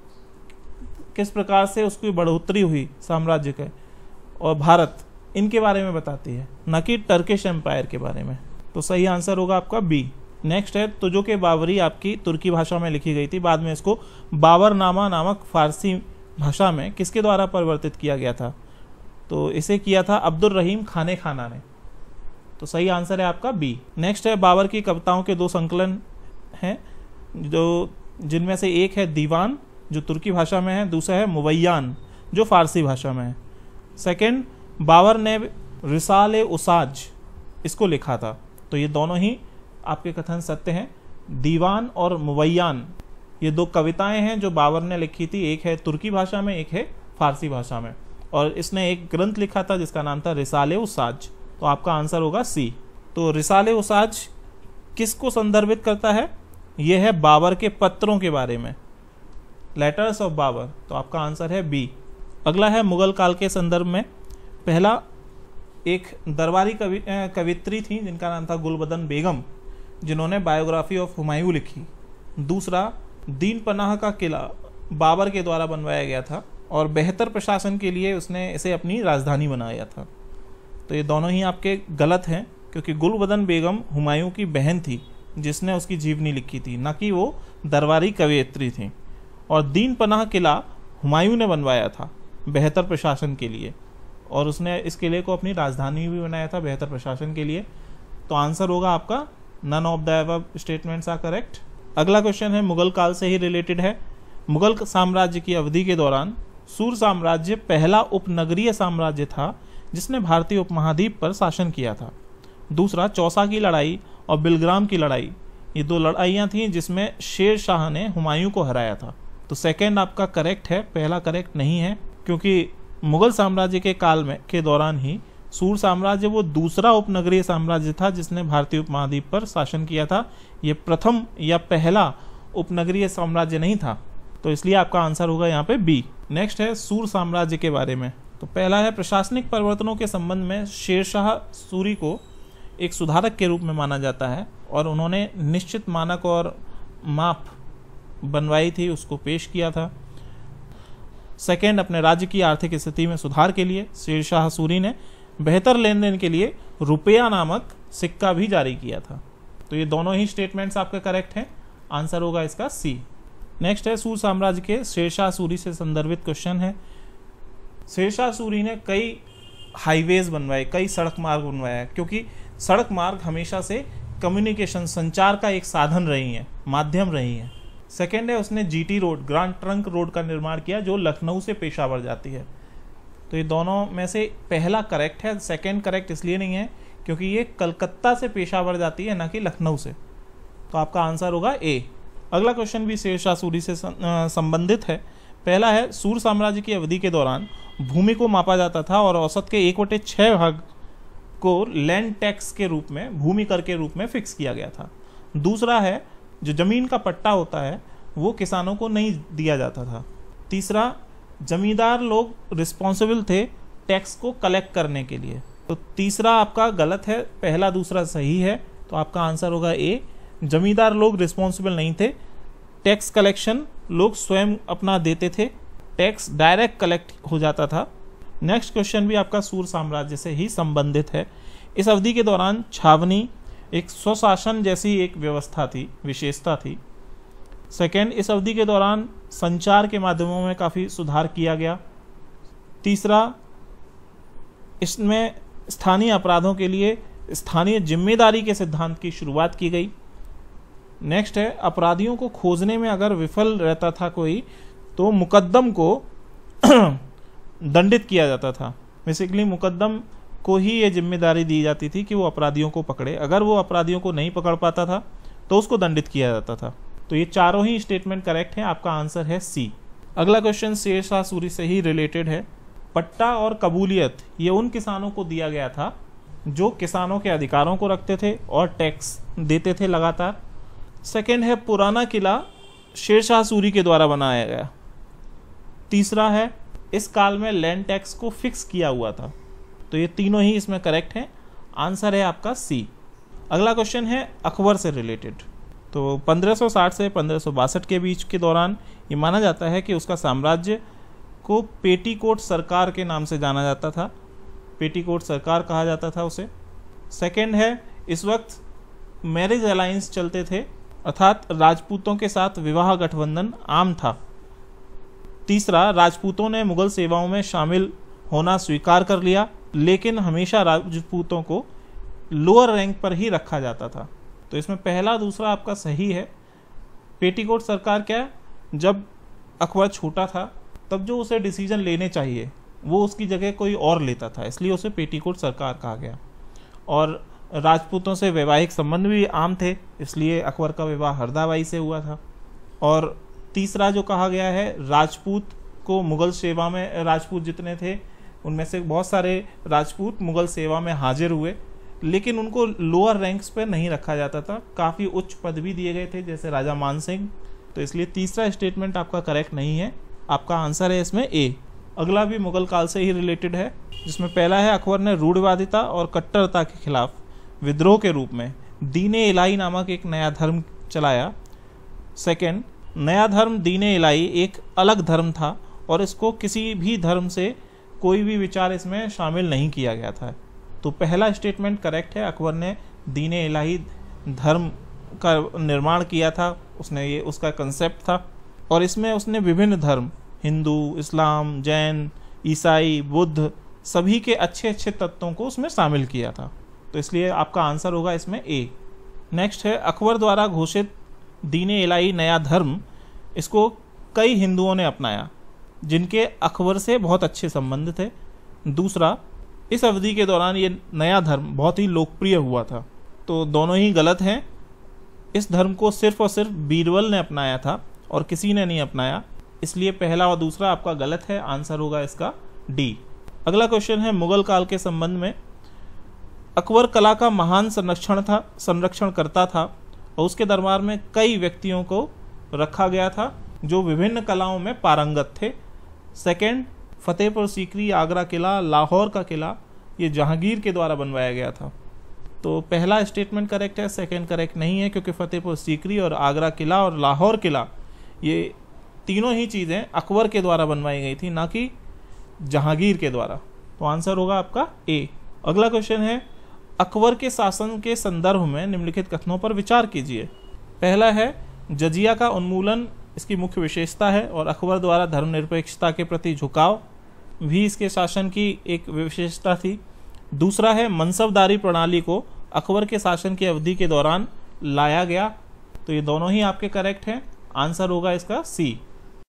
किस प्रकार से उसकी बढ़ोतरी हुई साम्राज्य के और भारत, इनके बारे में बताती है, न कि टर्किश एम्पायर के बारे में। तो सही आंसर होगा आपका बी। नेक्स्ट है तुजुक बाबरी आपकी तुर्की भाषा में लिखी गई थी, बाद में इसको बाबरनामा नामक फारसी भाषा में किसके द्वारा परिवर्तित किया गया था? तो इसे किया था अब्दुल रहीम खाने खाना ने। तो सही आंसर है आपका बी। नेक्स्ट है बाबर की कविताओं के 2 संकलन हैं, जो जिनमें से एक है दीवान जो तुर्की भाषा में है, दूसरा है मुवैयान जो फारसी भाषा में है। सेकंड, बाबर ने रिसाल-ए-उसाज इसको लिखा था। तो ये दोनों ही आपके कथन सत्य हैं। दीवान और मुवैयान ये 2 कविताएं हैं जो बाबर ने लिखी थी, एक है तुर्की भाषा में, एक है फारसी भाषा में, और इसने एक ग्रंथ लिखा था जिसका नाम था रिसाल-ए-उसाज। तो आपका आंसर होगा सी। तो रिसाल-ए-उसाज किसको संदर्भित करता है? यह है बाबर के पत्रों के बारे में, लेटर्स ऑफ बाबर। तो आपका आंसर है बी। अगला है मुगल काल के संदर्भ में। पहला, एक दरबारी कवित्री थी जिनका नाम था गुलबदन बेगम, जिन्होंने बायोग्राफी ऑफ हुमायूं लिखी। दूसरा, दीन पनाह का किला बाबर के द्वारा बनवाया गया था और बेहतर प्रशासन के लिए उसने इसे अपनी राजधानी बनाया था। तो ये दोनों ही आपके गलत हैं, क्योंकि गुलबदन बेगम हुमायूं की बहन थी जिसने उसकी जीवनी लिखी थी, न कि वो दरबारी कवयित्री थी। और दीन पनाह किला हुमायूं ने बनवाया था बेहतर प्रशासन के लिए, और उसने इस किले को अपनी राजधानी भी बनाया था बेहतर प्रशासन के लिए। तो आंसर होगा आपका none of the above statements are correct. अगला क्वेश्चन है मुगल काल से ही रिलेटेड है। मुगल साम्राज्य की अवधि के दौरान सूर साम्राज्य पहला उपनगरीय साम्राज्य था जिसने भारतीय उपमहाद्वीप पर शासन किया था। दूसरा, चौसा की लड़ाई और बिलग्राम की लड़ाई, ये 2 लड़ाइयाँ थीं जिसमें शेर शाह ने हुमायूं को हराया था। तो सेकंड आपका करेक्ट है, पहला करेक्ट नहीं है, क्योंकि मुगल साम्राज्य के काल में के दौरान ही सूर साम्राज्य वो दूसरा उपनगरीय साम्राज्य था जिसने भारतीय उपमहाद्वीप पर शासन किया था। ये प्रथम या पहला उपनगरीय साम्राज्य नहीं था, तो इसलिए आपका आंसर होगा यहाँ पे बी। नेक्स्ट है सूर साम्राज्य के बारे में। तो पहला है प्रशासनिक परिवर्तनों के संबंध में शेरशाह सूरी को एक सुधारक के रूप में माना जाता है, और उन्होंने निश्चित मानक और माप बनवाई थी, उसको पेश किया था। सेकेंड, अपने राज्य की आर्थिक स्थिति में सुधार के लिए शेरशाह सूरी ने बेहतर लेन देन के लिए रुपया नामक सिक्का भी जारी किया था। तो ये दोनों ही स्टेटमेंट्स आपके करेक्ट हैं, आंसर होगा इसका सी। नेक्स्ट है सूर साम्राज्य के शेरशाह सूरी से संदर्भित क्वेश्चन है। शेरशाह सूरी ने कई हाईवेज बनवाए, कई सड़क मार्ग बनवाया, क्योंकि सड़क मार्ग हमेशा से कम्युनिकेशन, संचार का एक साधन रही है, माध्यम रही है। सेकेंड है उसने GT road, grand trunk road का निर्माण किया जो लखनऊ से पेशावर जाती है। तो ये दोनों में से पहला करेक्ट है, सेकेंड करेक्ट इसलिए नहीं है क्योंकि ये कलकत्ता से पेशावर जाती है, ना कि लखनऊ से। तो आपका आंसर होगा ए। अगला क्वेश्चन भी शेरशाह सूरी से संबंधित है। पहला है सूर साम्राज्य की अवधि के दौरान भूमि को मापा जाता था और औसत के 1/6 भाग को लैंड टैक्स के रूप में, भूमि कर के रूप में फिक्स किया गया था। दूसरा है जो जमीन का पट्टा होता है वो किसानों को नहीं दिया जाता था। तीसरा, जमींदार लोग रिस्पॉन्सिबल थे टैक्स को कलेक्ट करने के लिए। तो तीसरा आपका गलत है, पहला दूसरा सही है, तो आपका आंसर होगा ए। जमींदार लोग रिस्पॉन्सिबल नहीं थे, टैक्स कलेक्शन लोग स्वयं अपना देते थे, टैक्स डायरेक्ट कलेक्ट हो जाता था। नेक्स्ट क्वेश्चन भी आपका सूर साम्राज्य से ही संबंधित है। इस अवधि के दौरान छावनी एक स्वशासन जैसी एक व्यवस्था थी, विशेषता थी। सेकेंड, इस अवधि के दौरान संचार के माध्यमों में काफ़ी सुधार किया गया। तीसरा, इसमें स्थानीय अपराधों के लिए स्थानीय जिम्मेदारी के सिद्धांत की शुरुआत की गई। नेक्स्ट है, अपराधियों को खोजने में अगर विफल रहता था कोई तो मुकद्दम को दंडित किया जाता था। बेसिकली मुकद्दम को ही ये जिम्मेदारी दी जाती थी कि वो अपराधियों को पकड़े। अगर वो अपराधियों को नहीं पकड़ पाता था तो उसको दंडित किया जाता था। तो ये चारों ही स्टेटमेंट करेक्ट हैं, आपका आंसर है सी। अगला क्वेश्चन शेरशाह सूरी से ही रिलेटेड है। पट्टा और कबूलियत ये उन किसानों को दिया गया था जो किसानों के अधिकारों को रखते थे और टैक्स देते थे लगातार। सेकेंड है, पुराना किला शेरशाह सूरी के द्वारा बनाया गया। तीसरा है, इस काल में लैंड टैक्स को फिक्स किया हुआ था। तो ये तीनों ही इसमें करेक्ट हैं, आंसर है आपका सी। अगला क्वेश्चन है अकबर से रिलेटेड। तो 1560 से 1562 के बीच के दौरान ये माना जाता है कि उसका साम्राज्य को पेटीकोट सरकार के नाम से जाना जाता था, पेटीकोट सरकार कहा जाता था उसे। सेकेंड है, इस वक्त मैरिज अलायंस चलते थे, अर्थात राजपूतों के साथ विवाह गठबंधन आम था। तीसरा, राजपूतों ने मुगल सेवाओं में शामिल होना स्वीकार कर लिया, लेकिन हमेशा राजपूतों को लोअर रैंक पर ही रखा जाता था। तो इसमें पहला दूसरा आपका सही है। पेटीकोट सरकार क्या है, जब अकबर छोटा था तब जो उसे डिसीजन लेने चाहिए वो उसकी जगह कोई और लेता था, इसलिए उसे पेटीकोट सरकार कहा गया। और राजपूतों से वैवाहिक संबंध भी आम थे, इसलिए अकबर का विवाह हरदाबाई से हुआ था। और तीसरा जो कहा गया है, राजपूत को मुगल सेवा में, राजपूत जितने थे उनमें से बहुत सारे राजपूत मुगल सेवा में हाजिर हुए, लेकिन उनको लोअर रैंक्स पर नहीं रखा जाता था, काफ़ी उच्च पद भी दिए गए थे जैसे राजा मान सिंह। तो इसलिए तीसरा स्टेटमेंट आपका करेक्ट नहीं है, आपका आंसर है इसमें ए। अगला भी मुगल काल से ही रिलेटेड है, जिसमें पहला है अकबर ने रूढ़िवादिता और कट्टरता के खिलाफ विद्रोह के रूप में दीन-ए इलाही नामक एक नया धर्म चलाया। सेकेंड, नया धर्म दीन-ए इलाही एक अलग धर्म था और इसको किसी भी धर्म से कोई भी विचार इसमें शामिल नहीं किया गया था। तो पहला स्टेटमेंट करेक्ट है, अकबर ने दीन इलाही धर्म का निर्माण किया था, उसने ये उसका कंसेप्ट था, और इसमें उसने विभिन्न धर्म हिंदू, इस्लाम, जैन, ईसाई, बुद्ध सभी के अच्छे अच्छे तत्वों को उसमें शामिल किया था। तो इसलिए आपका आंसर होगा इसमें ए। नेक्स्ट है, अकबर द्वारा घोषित दीन इलाही नया धर्म, इसको कई हिंदुओं ने अपनाया जिनके अकबर से बहुत अच्छे संबंध थे। दूसरा, इस अवधि के दौरान ये नया धर्म बहुत ही लोकप्रिय हुआ था। तो दोनों ही गलत हैं। इस धर्म को सिर्फ और सिर्फ बीरबल ने अपनाया था और किसी ने नहीं अपनाया, इसलिए पहला और दूसरा आपका गलत है। आंसर होगा इसका डी। अगला क्वेश्चन है, मुगल काल के संबंध में अकबर कला का महान संरक्षण करता था और उसके दरबार में कई व्यक्तियों को रखा गया था जो विभिन्न कलाओं में पारंगत थे। सेकंड, फतेहपुर सीकरी, आगरा किला, लाहौर का किला, ये जहांगीर के द्वारा बनवाया गया था। तो पहला स्टेटमेंट करेक्ट है, सेकंड करेक्ट नहीं है, क्योंकि फतेहपुर सीकरी और आगरा किला और लाहौर किला ये तीनों ही चीज़ें अकबर के द्वारा बनवाई गई थी, ना कि जहांगीर के द्वारा। तो आंसर होगा आपका ए। अगला क्वेश्चन है, अकबर के शासन के संदर्भ में निम्नलिखित कथनों पर विचार कीजिए। पहला है, जजिया का उन्मूलन इसकी मुख्य विशेषता है और अकबर द्वारा धर्मनिरपेक्षता के प्रति झुकाव भी इसके शासन की एक विशेषता थी। दूसरा है, मनसबदारी प्रणाली को अकबर के शासन की अवधि के दौरान लाया गया। तो ये दोनों ही आपके करेक्ट हैं। आंसर होगा इसका सी।